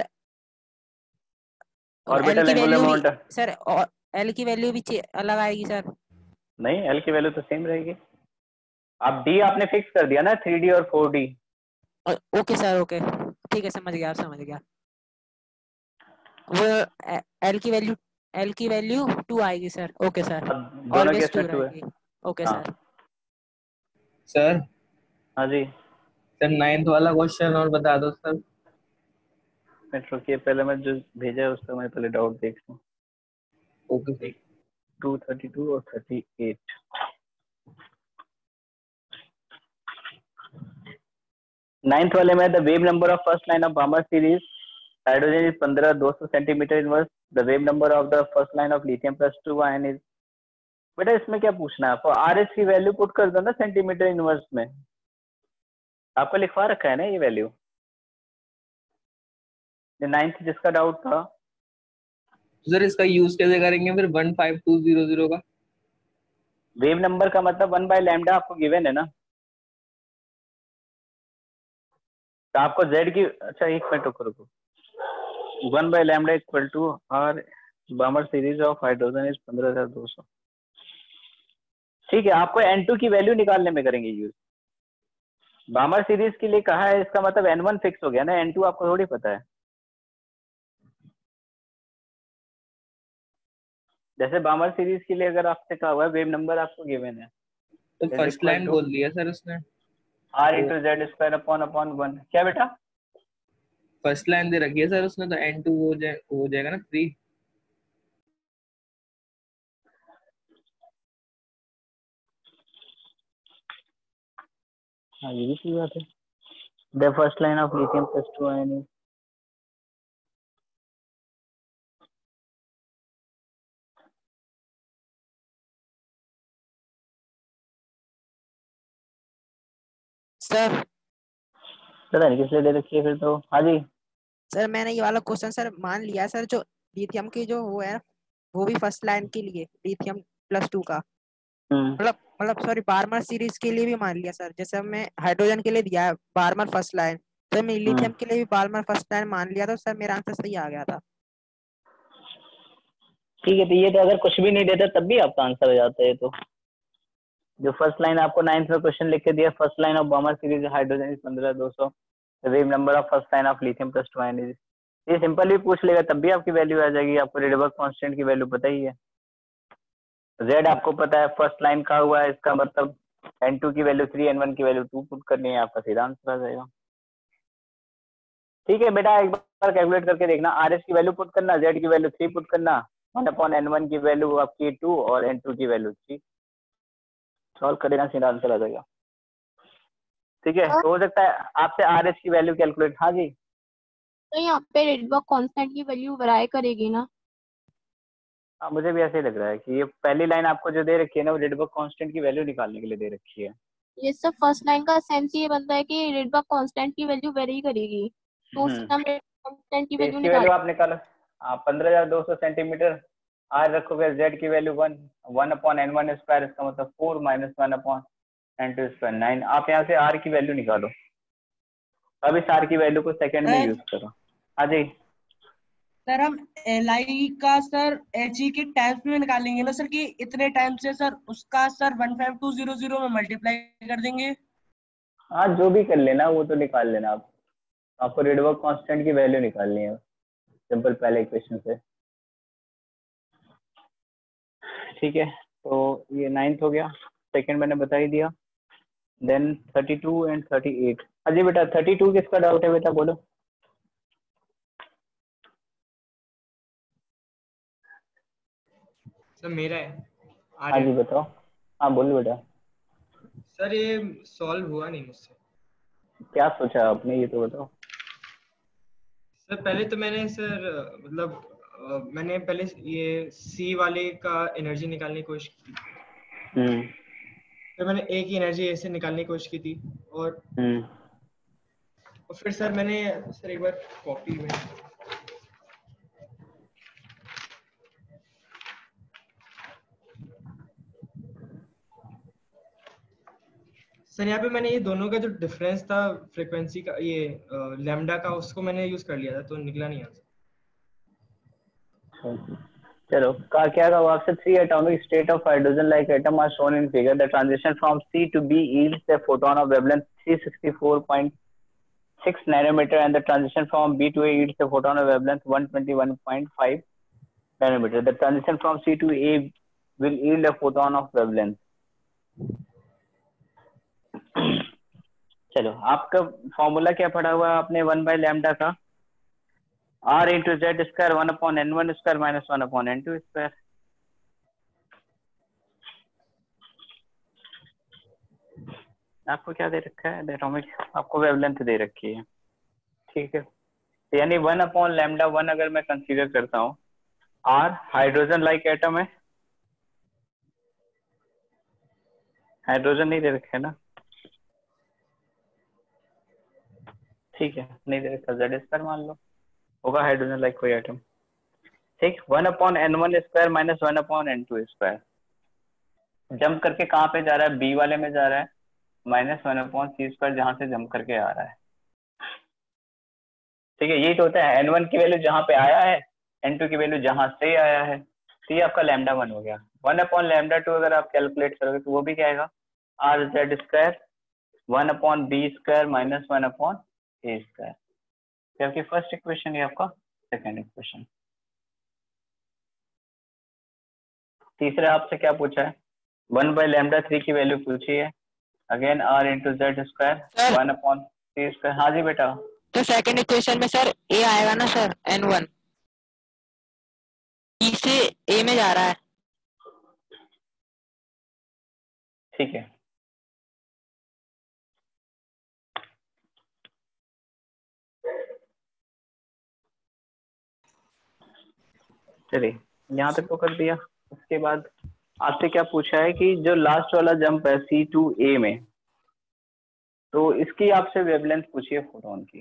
एल की वैल्यू भी सर और एल की वैल्यू भी अलग आएगी सर? नहीं, एल की वैल्यू तो सेम रहेगी। आप डी आपने फिक्स कर दिया ना, थ्री डी और four D. Okay sir, okay ठीक है, समझ गया समझ गया। वो एल की वैल्यू एल की वैल्यू टू आएगी सर। ओके सर, ऑलवेज टू रहेगी। Okay sir. सर हाँ जी सर, नाइन्थ वाला क्वेश्चन और बता दो सर। रुकिए, पहले मैं जो भेजा है उसका मैं पहले डाउट देख लूं। ओके। टू थर्टी टू और थर्टी एट। नाइन्थ वाले में the wave number of first line of Balmer series hydrogen is पंद्रह दो सौ centimetre inverse. The wave number of the first line of lithium plus two ion is. बेटा इसमें क्या पूछना है आपको? आर एस की वैल्यू पुट कर दो ना सेंटीमीटर इनवर्स में। आपको लिखवा रखा है ना ये वैल्यू, नाइन्थ जिसका डाउट था। सर इसका यूज कैसे करेंगे फिर one five two zero zero का? वेव नंबर का मतलब वन बाय लैम्डा आपको गिवन है ना, तो आपको जेड की, अच्छा एक मिनट रुको रुको, one by lambda equal to R Balmer series of hydrogen is पंद्रह हजार दो सौ। ठीक है, आपको एन टू की वैल्यू निकालने में करेंगे यूज। बामर सीरीज के लिए कहा है, इसका मतलब एन वन फिक्स हो गया ना, एन टू आपको थोड़ी पता है। जैसे बामर सीरीज के लिए अगर आपसे कहा हुआ है वेव नंबर आपको गिवन है, तो फर्स्ट लाइन बोल दिया सर उसने, R into Z square upon upon one. क्या बेटा? फर्स्ट लाइन दे रखी है सर उसने, तो एन टू हो जाए हो जाएगा ना थ्री। हाँ ये भी सही बात है। The first line of lithium plus two ion. Sir पता नहीं किस लिए दे रखी है फिर तो। हाँ जी सर, मैंने ये वाला क्वेश्चन सर मान लिया सर, जो लिथियम की जो वो है वो भी फर्स्ट लाइन के लिए लिथियम प्लस टू का, मतलब मतलब सॉरी बार्मर सीरीज के लिए भी मान लिया सर। जैसे हमने हाइड्रोजन के लिए दिया है बार्मर फर्स्ट लाइन, तो मैं लिथियम के लिए भी बार्मर फर्स्ट लाइन मान लिया था सर, मेरा आंसर सही आ गया था। ठीक है, तो ये तो अगर कुछ भी नहीं देता तब भी आपका आंसर हो जाता है। तो जो फर्स्ट लाइन आपको नाइन्थ में क्वेश्चन लिख के दिया, first line of Balmer series hydrogen is पंद्रह दो सौ, wave number of first line of lithium plus two ion is, ये सिंपल भी पूछ लेगा तब भी आपकी वैल्यू आ जाएगी। आपको रेडबर्ग कांस्टेंट की वैल्यू पता ही है, जेड आपको पता है, फर्स्ट लाइन का हुआ है, इसका मतलब एन टू की वैल्यू थ्री, एन वन की वैल्यू टू पुट करनी है, आपका सीधा आंसर आ जाएगा। ठीक है बेटा, एक बार कैलकुलेट करके देखना, आर एस की वैल्यू पुट करना, जेड की वैल्यू थ्री पुट करना, वन अपॉन एन वन की वैल्यू आपकी टू और एन टू की वैल्यू थ्री, सॉल्व कर देना, सीधा आंसर आ जाएगा। ठीक है, तो हो सकता है आपसे आर एस की वैल्यू कैलकुलेट। हाँ जी, तो यहाँ पे रेडबर्ग कांस्टेंट की वैल्यू वराई करेगी ना? हाँ मुझे भी ऐसे ही लग रहा है कि ये पहली लाइन आपको जो दे रखी है ना, वो रेडबर्ग कांस्टेंट की वैल्यू निकालने के लिए दे रखी है। ये सब फर्स्ट लाइन का सेंस ये बनता है कि रेडबर्ग कांस्टेंट की वैल्यू वेरी करेगी, तो उससे हम रेडबर्ग कांस्टेंट की वैल्यू इसकी निकाल वैल्यू आप निकालो, हाँ पंद्रह हजार दो सौ सेंटीमीटर, आर रखोगे, जेड की value one, one upon N one square, इसका मतलब four minus one upon N two square nine. आप यहाँ से आर की वैल्यू निकालो। अब इस आर की वैल्यू को सेकंड में यूज करो। हाँ जी सर, हम एल आई का सर एच ई के टाइम्स में निकालेंगे ना सर, कि इतने टाइम से सर उसका sir one five two zero zero में मल्टीप्लाई कर देंगे। हाँ जो भी कर लेना वो तो निकाल लेना आप, आपको रेडबर्ग कांस्टेंट की वैल्यू निकालनी है सिंपल पहले इक्वेशन से। ठीक है, तो ये नाइन्थ हो गया, सेकंड मैंने बता ही दिया। Then thirty two and thirty eight. अजी बेटा थर्टी टू किसका डाउट है बेटा बोलो। सर मेरा है। हाँ जी बताओ। हाँ बोलो बेटा। सर ये सॉल्व हुआ नहीं मुझसे। क्या सोचा आपने ये तो बताओ। सर पहले तो मैंने सर मतलब अ, मैंने पहले ये सी वाले का एनर्जी निकालने की कोशिश की। हम्म फिर मैंने ए की एनर्जी ऐसे निकालने की कोशिश की थी और हम्म और फिर सर मैंने सर एक बार कॉपी में सर यहाँ पे मैंने ये दोनों का जो डिफरेंस था फ्रीक्वेंसी का ये लैम्डा का उसको मैंने यूज कर लिया था तो निकला नहीं आंसर। चलो का क्या कहा आपसे। Three atomic state of hydrogen like atom are shown in figure. The transition from C to B yields a photon of wavelength three sixty-four point six nanometer and the transition from B to A yields a photon of wavelength one twenty-one point five nanometer. The transition from C to A will yield a photon of wavelength. चलो आपका फॉर्मूला क्या पढ़ा हुआ है आपने वन बाय लैम्डा का। R into Z square one upon N one square minus one upon N two square. आपको क्या दे रखा है एटॉमिक, आपको वेवलेंथ दे रखी है, ठीक है। तो यानी वन अपॉन लैम्डा वन अगर मैं कंसीडर करता हूँ, आर हाइड्रोजन लाइक एटम है, हाइड्रोजन नहीं दे रखे है ना, ठीक है नहीं दे रखा, जेड स्क्वायर मान लो होगा हाइड्रोजन लाइक कोई एटम, ठीक। One upon N one square minus one upon N two square. Jump करके कहाँ पे जा रहा है, बी वाले में जा रहा है, minus one upon C square जहां से जंप करके आ रहा है, ठीक है। यही तो होता है, एन वन की वैल्यू जहां पे आया है, एन टू की वैल्यू जहां से आया है, तो ये आपका लैम्डा वन हो गया। वन अपॉन लैम्डा टू अगर आप कैलकुलेट करोगे तो वो भी क्या आएगा, R Z square one upon B square minus one upon A square. ये आपकी फर्स्ट इक्वेशन है, आपका सेकेंड इक्वेशन। तीसरा आपसे क्या पूछा है, वन बाय लैम्डा थ्री की वैल्यू पूछी है, again R into Z square one upon C square. हाँ जी बेटा। तो सेकंड इक्वेशन में सर ए आएगा ना सर, एन वन ई से ए में जा रहा है, ठीक है। चलिए यहाँ तक तो कर दिया। उसके बाद आपसे क्या पूछा है कि जो लास्ट वाला जंप है सी टू ए में, तो इसकी आपसे वेवलेंथ पूछी है फोटोन की।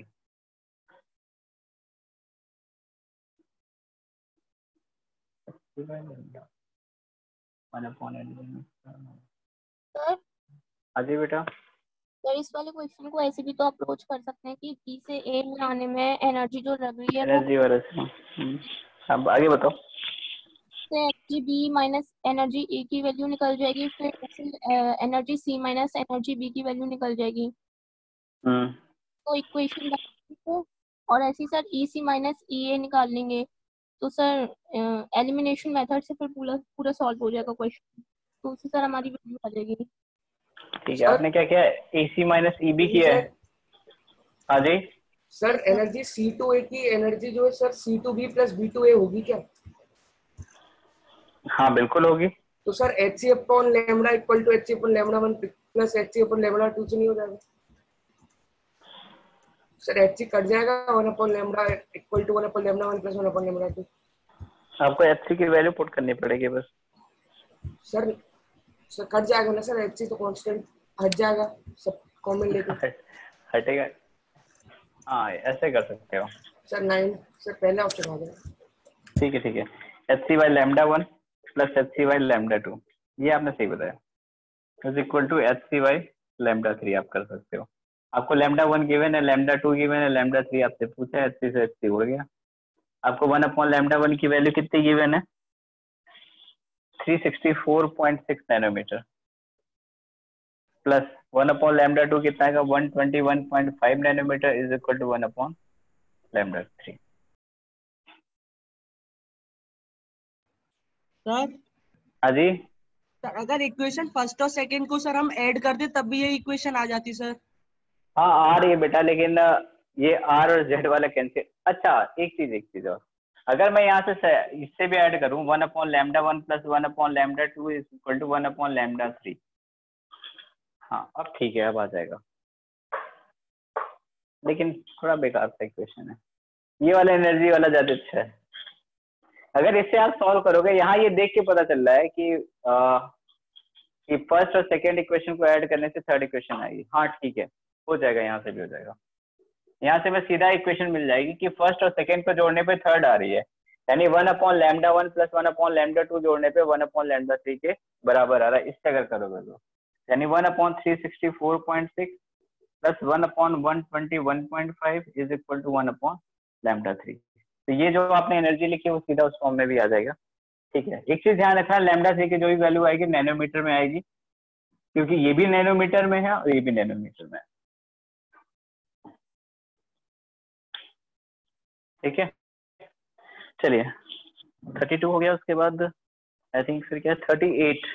सर अजी बेटा। सर इस वाले क्वेश्चन को ऐसे भी तो अप्रोच कर सकते हैं कि बी से ए में आने में एनर्जी जो लग रही है वो एनर्जी वाला से अब आगे बताओ। से energy B minus energy A की वैल्यू निकल जाएगी, फिर energy C minus energy B की वैल्यू निकल जाएगी। हम्म तो इक्वेशन और ऐसी सर ई सी माइनस ई ए निकाल लेंगे तो सर एलिमिनेशन मेथड से फिर पूरा पूरा सॉल्व हो जाएगा क्वेश्चन, तो उससे सर हमारी वैल्यू आ जाएगी। ठीक है, आपने क्या किया, ए सी माइनस ई बी किया है। हाँ जी sir energy C to A की एनर्जी जो है sir C to B plus B to A होगी क्या? हाँ बिल्कुल होगी। तो sir H C upon lambda equal to H C upon lambda one plus H C upon lambda two से नहीं हो जाएगा सर? एच सी कट जाएगा, one upon lambda equal to one upon lambda one plus one upon lambda two. आपको एच सी की वैल्यू पुट करनी पड़ेगी बस। सर सर कट जाएगा ना सर, एच सी तो कांस्टेंट हट जाएगा सब कॉमन लेके। हटेगा, हाँ ऐसे कर सकते हो सर नाइन सर पहला ऑप्शन आ गया। ठीक है ठीक है, H C by lambda one plus H C by lambda two, ये आपने सही बताया, is equal to H C by lambda three आप कर सकते हो। आपको लैम्डा वन गिवन है, लैम्डा टू गिवन है, लैम्डा थ्री आपसे पूछा है, एच सी से एच सी उड़ गया। आपको वन अपॉन लैम्डा वन की वैल्यू कितनी गिवन है, three sixty four point six nanometer, plus one upon lambda two कितना है, one twenty one point five nanometer is equal to one upon lambda three. Sir हाँ जी सर अगर इक्वेशन फर्स्ट और सेकंड को सर हम ऐड कर दे तब भी ये इक्वेशन आ जाती सर। हाँ आ रही है बेटा, लेकिन ये आर और जेड वाला कैंसिल। अच्छा एक चीज एक चीज और, अगर मैं यहाँ से इससे भी ऐड करूँ one upon lambda one plus one upon lambda two is equal to one upon lambda three. हाँ अब ठीक है, अब आ जाएगा, लेकिन थोड़ा बेकार सा इक्वेशन है। ये वाला एनर्जी वाला ज्यादा अच्छा है। अगर इससे आप सॉल्व करोगे, यहाँ ये देख के पता चल रहा है कि आ, कि फर्स्ट और सेकंड इक्वेशन को ऐड करने से थर्ड इक्वेशन आएगी। हाँ ठीक है, हो जाएगा, यहाँ से भी हो जाएगा। यहाँ से मैं सीधा इक्वेशन मिल जाएगी कि फर्स्ट और सेकंड को जोड़ने पे थर्ड आ रही है, यानी one upon lambda one plus one upon lambda two जोड़ने पे वन अपॉन लैम्डा थ्री के बराबर आ रहा है। इससे अगर करोगे तो यानी one upon three sixty four point six plus one upon one twenty one point five is equal to one upon lambda three. तो ये जो आपने एनर्जी लिखी है वो सीधा उस फॉर्म में भी आ जाएगा। ठीक है, एक चीज ध्यान रखना, लैम्डा थ्री की जो भी वैल्यू आएगी नैनोमीटर में आएगी, क्योंकि ये भी नैनोमीटर में है और ये भी नैनोमीटर में है। ठीक है, चलिए थर्टी टू हो गया, उसके बाद आई थिंक फिर क्या थर्टी एट।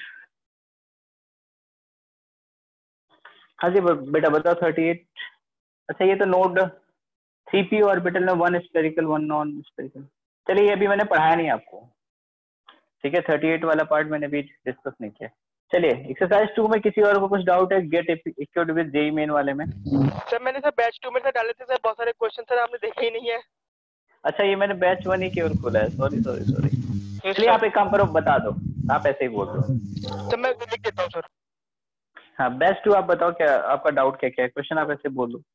हाँ जी बेटा बताओ थर्टी एट। अच्छा ये तो नोड थ्री पी ऑर्बिटल में one spherical one non spherical. चलिए ये अभी मैंने पढ़ाया नहीं आपको, ठीक है, थर्टी एट वाला पार्ट मैंने भी डिस्कस नहीं किया। चलिए एक्सरसाइज टू में किसी और को कुछ डाउट है? Get equipped with JEE main वाले में। सर मैंने सर बैच टू में सर डाले थे सर, बहुत सारे क्वेश्चन सर आपने देखे ही नहीं है। अच्छा ये मैंने बैच वन ही की ओर खोला है, सॉरी सॉरी सॉरी। चलिए आप एक काम करो, बता दो, आप ऐसे ही बोल दो। सर मैं लिख देता हूँ सर। हाँ बैच टू आप बताओ, क्या आपका डाउट क्या क्या है, क्वेश्चन आप ऐसे बोल दो।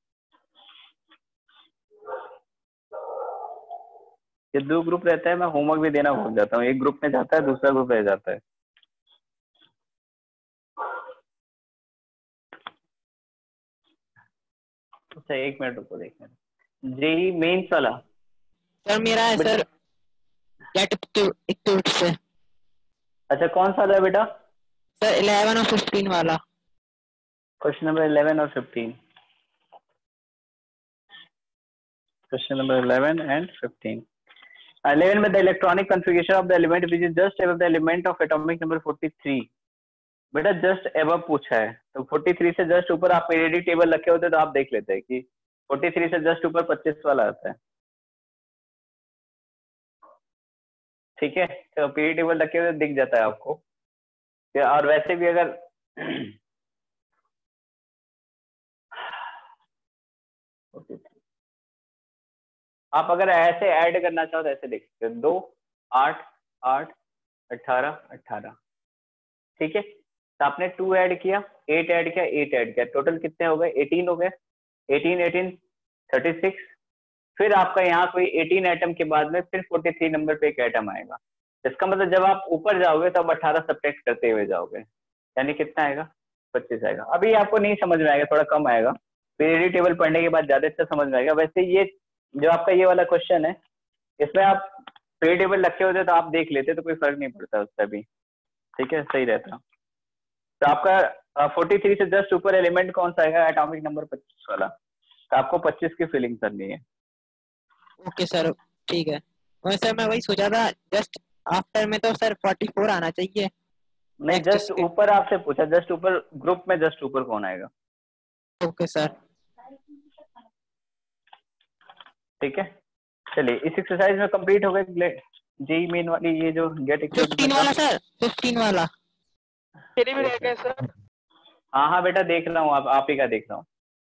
ये दो ग्रुप रहता है, मैं होमवर्क भी देना भूल जाता हूँ, एक ग्रुप में जाता है दूसरा ग्रुप रह जाता है। अच्छा एक मिनट रुको देखने, जेई मेंस वाला सर मेरा है सर गेट इक्विप्ड से। अच्छा कौन सा है बेटा? सर इलेवन और फिफ्टीन वाला। क्वेश्चन नंबर इलेवन और fifteen, question number eleven and fifteen. Eleven में the electronic configuration of the element which is just above the element of atomic number forty three. बेटा जस्ट अबव पूछा है, तो फोर्टी थ्री से जस्ट ऊपर आप पीरियोडिक टेबल रखे होते तो आप देख लेते हैं कि फोर्टी थ्री से जस्ट ऊपर पच्चीस वाला आता है। ठीक है, तो पीरियोडिक टेबल रखे हुए दिख जाता है आपको। और वैसे भी अगर आप अगर ऐसे ऐड करना चाहो तो ऐसे देख सकते हो, दो आठ आठ अठारह अठारह। ठीक है, तो आपने टू ऐड किया, एट ऐड किया, एट ऐड किया, टोटल कितने हो गए? एटीन हो गए। Eighteen eighteen thirty six. फिर आपका यहाँ कोई एटीन आइटम के बाद में फिर फोर्टी थ्री नंबर पे एक आइटम आएगा। इसका मतलब जब आप ऊपर जाओगे तब अठारह सब्ट्रैक्ट करते हुए जाओगे, यानी कितना आएगा? पच्चीस आएगा। अभी आपको नहीं समझ में आएगा, थोड़ा कम आएगा, पीरियोडिक टेबल पढ़ने के बाद ज्यादा अच्छा समझ में आएगा। वैसे ये जो आपका ये वाला क्वेश्चन है, इसमें आप पीरियोडिक टेबल रखे होते तो आप देख लेते तो कोई फर्क नहीं पड़ता उसका भी। ठीक है, सही रहता। तो आपका फोर्टी थ्री से जस्ट ऊपर एलिमेंट कौन सा आएगा? एटॉमिक नंबर पच्चीस वाला। तो आपको पच्चीस की फिलिंग करनी है। ओके सर ठीक है। वैसे सर मैं वही सोचा था, जस्ट आफ्टर में तो सर फोर्टी फोर आना चाहिए। नहीं जस्ट ऊपर आपसे पूछा, जस्ट ऊपर ग्रुप में जस्ट ऊपर कौन आएगा? ओके सर ठीक है, चलिए इस एक्सरसाइज में कंप्लीट हो गए जेई मेन वाली ये जो गेट फिफ्टीन वाला सर, फिफ्टीन वाला तेरे भी रह गए सर। हाँ हाँ बेटा देख रहा हूँ, आप आप ही का देख रहा हूँ।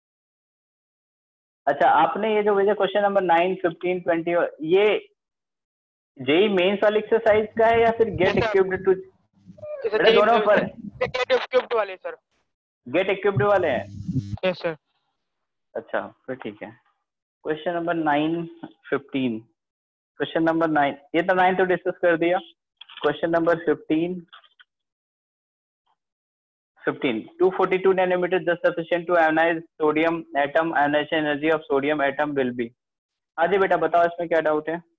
अच्छा आपने ये जो भेजा question number nine fifteen twenty, ये जेई मेंस वाली एक्सरसाइज का है या फिर गेट इक्विप्ड टू? बेटा दोनों पर गेट इक्विप्ड वाले सर। गेट इक्विप्ड वाले हैं? Yes sir. अच्छा फिर ठीक है। Question number nine fifteen, question number nine, ये तो नाइन तो डिस्कस कर दिया। Question number fifteen fifteen two forty two nanometer just sufficient to ionize sodium atom, ionization energy of sodium atom will be. हाँ जी बेटा बताओ इसमें क्या डाउट है?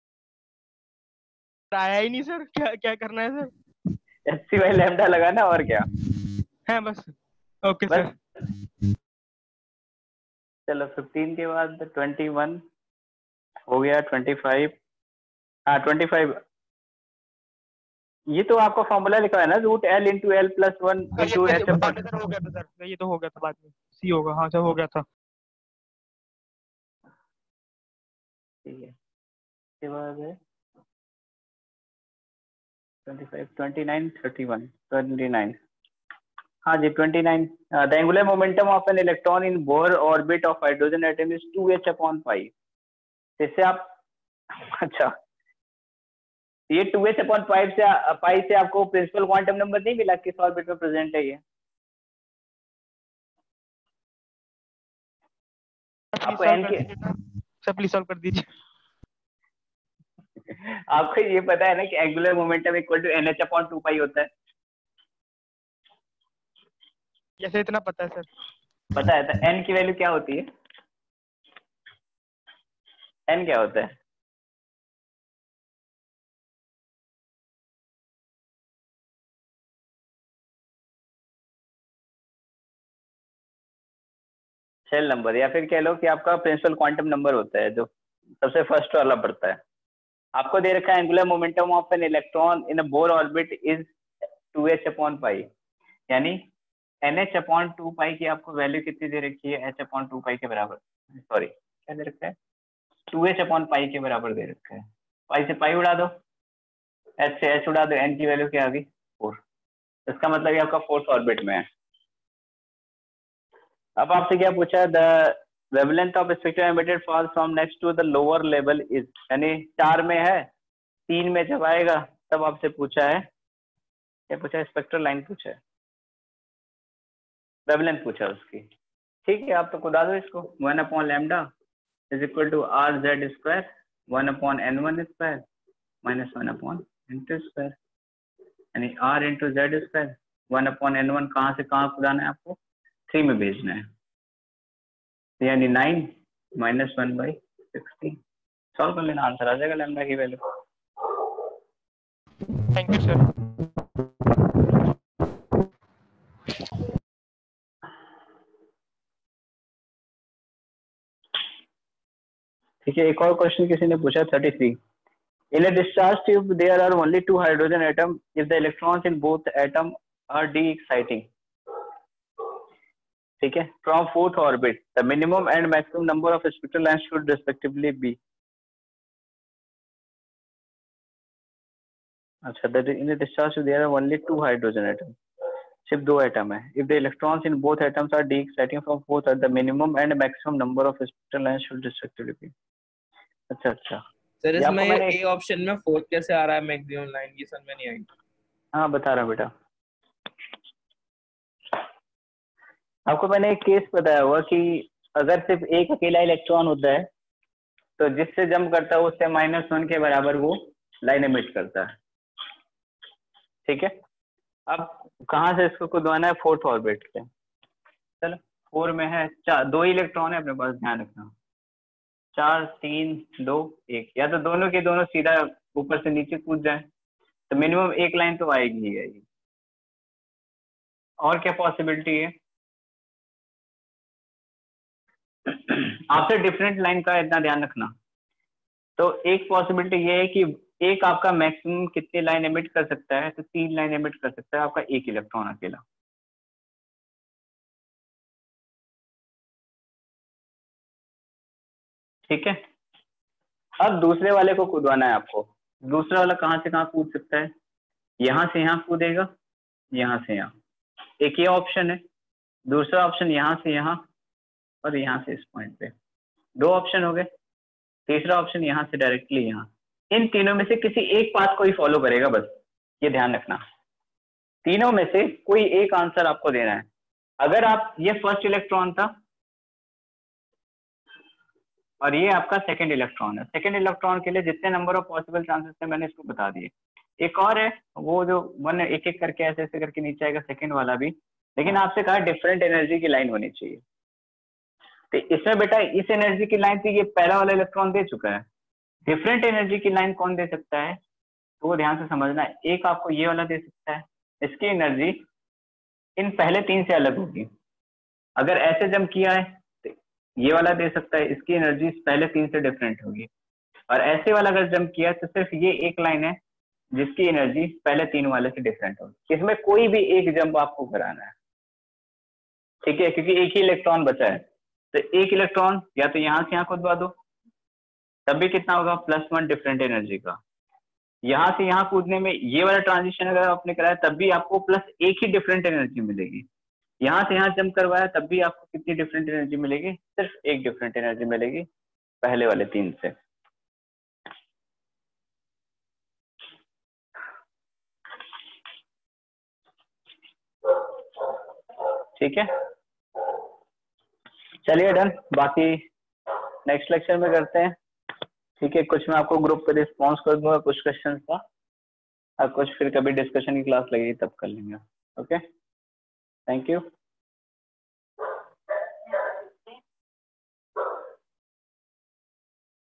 आया ही नहीं सर, क्या क्या करना है sir? H C by lambda लगाना और क्या है बस। ओके बस। सर चलो फिफ्टीन के बाद ट्वेंटी वन हो गया, ट्वेंटी फाइव, हाँ ट्वेंटी फाइव ये तो आपका फॉर्मूला लिखा है ना, root L into L plus one into H बाद में सर हो गया था सर, ये तो हो गया था बाद में, सी होगा, हाँ सर हो गया था। ठीक है, इसके बाद है twenty five, twenty nine, thirty one, twenty nine. हाँ जी, twenty nine. The angular momentum of an electron in Bohr orbit of hydrogen atom is two H upon pi. इससे आप अच्छा, ये टू एच अपॉन पाई से पाई से आपको प्रिंसिपल क्वांटम नंबर नहीं मिला किस ऑर्बिट में प्रेजेंट है ये? आपको एन के सर प्लीज सॉल्व कर दीजिए। आपको ये पता है ना कि angular momentum equal to N H upon two pi होता है? कैसे इतना पता है सर? पता है। तो एन की वैल्यू क्या होती है? एन क्या होता है? शेल नंबर, या फिर कह लो कि आपका प्रिंसिपल क्वांटम नंबर होता है जो सबसे फर्स्ट वाला पड़ता है। आपको दे रखा है angular momentum of an electron in a Bohr orbit is two H upon pi, यानी N H upon two pi की आपको वैल्यू कितनी दे रखी है? एच अपॉन टू पाई के बराबर, सॉरी क्या दे रखा है? टू एच अपॉन पाई के बराबर दे रखा है। पाई से पाई उड़ा दो, एच से एच उड़ा दो, एन की वैल्यू क्या आ गई? फोर। इसका मतलब ये आपका फोर्थ ऑर्बिट में है। अब आपसे क्या पूछा है? The wavelength of spectrum emitted falls from next to the lower level is, यानी चार में है, तीन में जब आएगा तब आपसे पूछा है, क्या पूछा है? स्पेक्ट्रल लाइन पूछा है, वेवलेंथ पूछा उसकी। ठीक है, आप तो खुदा दो इसको, one upon lambda is equal to R Z square one upon N one square minus one upon N two square, यानी R into Z square one upon N one कहाँ से कहाँ खुदाना है आपको? थ्री में भेजना है, यानी nine minus one by sixteen. Solve कर लेना, आंसर आ जाएगा लैम्डा की वैल्यू। Thank you sir. ठीक है, एक और क्वेश्चन किसी ने पूछा, thirty three. In a discharge tube, there are only two hydrogen atoms if the electrons in both atom are d exciting. ठीक है, from fourth orbit, the minimum and maximum number of spectral lines should respectively be. अच्छा, that in a discharge tube, there are only two hydrogen atoms. सिर्फ दो एटम है। If the electrons in both atoms are d exciting from fourth, the minimum and maximum number of spectral lines should respectively be. अच्छा अच्छा सर, इसमें ए ऑप्शन में फोर्थ कैसे आ रहा है मैक्सिमम लाइन की? समझ में नहीं आई। हाँ बता रहा हूँ बेटा, आपको मैंने एक केस बताया हुआ कि अगर सिर्फ एक अकेला इलेक्ट्रॉन होता है तो जिससे जंप करता है उससे माइनस वन के बराबर वो लाइन एमिट करता है। ठीक है, अब कहाँ से इसको कुदवाना है? फोर्थ ऑर्बिट से। चलो, फोर में है चार, दो इलेक्ट्रॉन है अपने पास, ध्यान रखना। चार, तीन, दो, एक, या तो दोनों के दोनों सीधा ऊपर से नीचे कूद जाए तो मिनिमम एक लाइन तो आएगी ही आएगी। और क्या पॉसिबिलिटी है? आपसे डिफरेंट लाइन का इतना ध्यान रखना। तो एक पॉसिबिलिटी ये है कि एक आपका मैक्सिमम कितने लाइन एमिट कर सकता है? तो तीन लाइन एमिट कर सकता है आपका एक इलेक्ट्रॉन अकेला। ठीक है, अब दूसरे वाले को कूदवाना है आपको। दूसरा वाला कहाँ से कहाँ कूद सकता है? यहाँ से यहाँ कूदेगा, यहाँ से यहाँ, एक ये ऑप्शन है। दूसरा ऑप्शन यहाँ से यहाँ, और यहाँ से इस पॉइंट पे। दो ऑप्शन हो गए। तीसरा ऑप्शन यहाँ से डायरेक्टली यहाँ। इन तीनों में से किसी एक पाथ को ही फॉलो करेगा, बस ये ध्यान रखना। तीनों में से कोई एक आंसर आपको देना है। अगर आप, ये फर्स्ट इलेक्ट्रॉन था और ये आपका सेकंड इलेक्ट्रॉन है, सेकंड इलेक्ट्रॉन के लिए जितने नंबर ऑफ पॉसिबल चांसेस थे मैंने इसको बता दिए। एक और है, वो जो वन एक एक करके ऐसे ऐसे करके नीचे आएगा, सेकंड वाला भी, लेकिन आपसे कहा डिफरेंट एनर्जी की लाइन होनी चाहिए। तो इसमें बेटा इस एनर्जी की लाइन थी, ये पहला वाला इलेक्ट्रॉन दे चुका है। डिफरेंट एनर्जी की लाइन कौन दे सकता है? तो वो ध्यान से समझना है। एक आपको ये वाला दे सकता है, इसकी एनर्जी इन पहले तीन से अलग होगी। अगर ऐसे जंप किया है तो ये वाला दे सकता है, इसकी एनर्जी पहले तीन से डिफरेंट होगी। और ऐसे वाला अगर जंप किया तो सिर्फ ये एक लाइन है जिसकी एनर्जी पहले तीन वाले से डिफरेंट हो। इसमें कोई भी एक जंप आपको कराना है, ठीक है, क्योंकि एक ही इलेक्ट्रॉन बचा है। तो एक इलेक्ट्रॉन या तो यहाँ से यहाँ कूदवा दो, तब भी कितना होगा, प्लस वन डिफरेंट एनर्जी का। यहाँ से यहाँ कूदने में ये वाला ट्रांजिशन अगर आपने कराया तब भी आपको प्लस एक ही डिफरेंट एनर्जी मिलेगी। यहाँ से यहाँ जंप करवाया तब भी आपको कितनी डिफरेंट एनर्जी मिलेगी, सिर्फ एक डिफरेंट एनर्जी मिलेगी पहले वाले तीन से। ठीक है, चलिए डन। बाकी नेक्स्ट लेक्चर में करते हैं, ठीक है। कुछ मैं आपको ग्रुप पे रिस्पॉन्स कर दूंगा कुछ क्वेश्चंस का, और कुछ फिर कभी डिस्कशन की क्लास लगेगी तब कर लेंगे। Okay, thank you.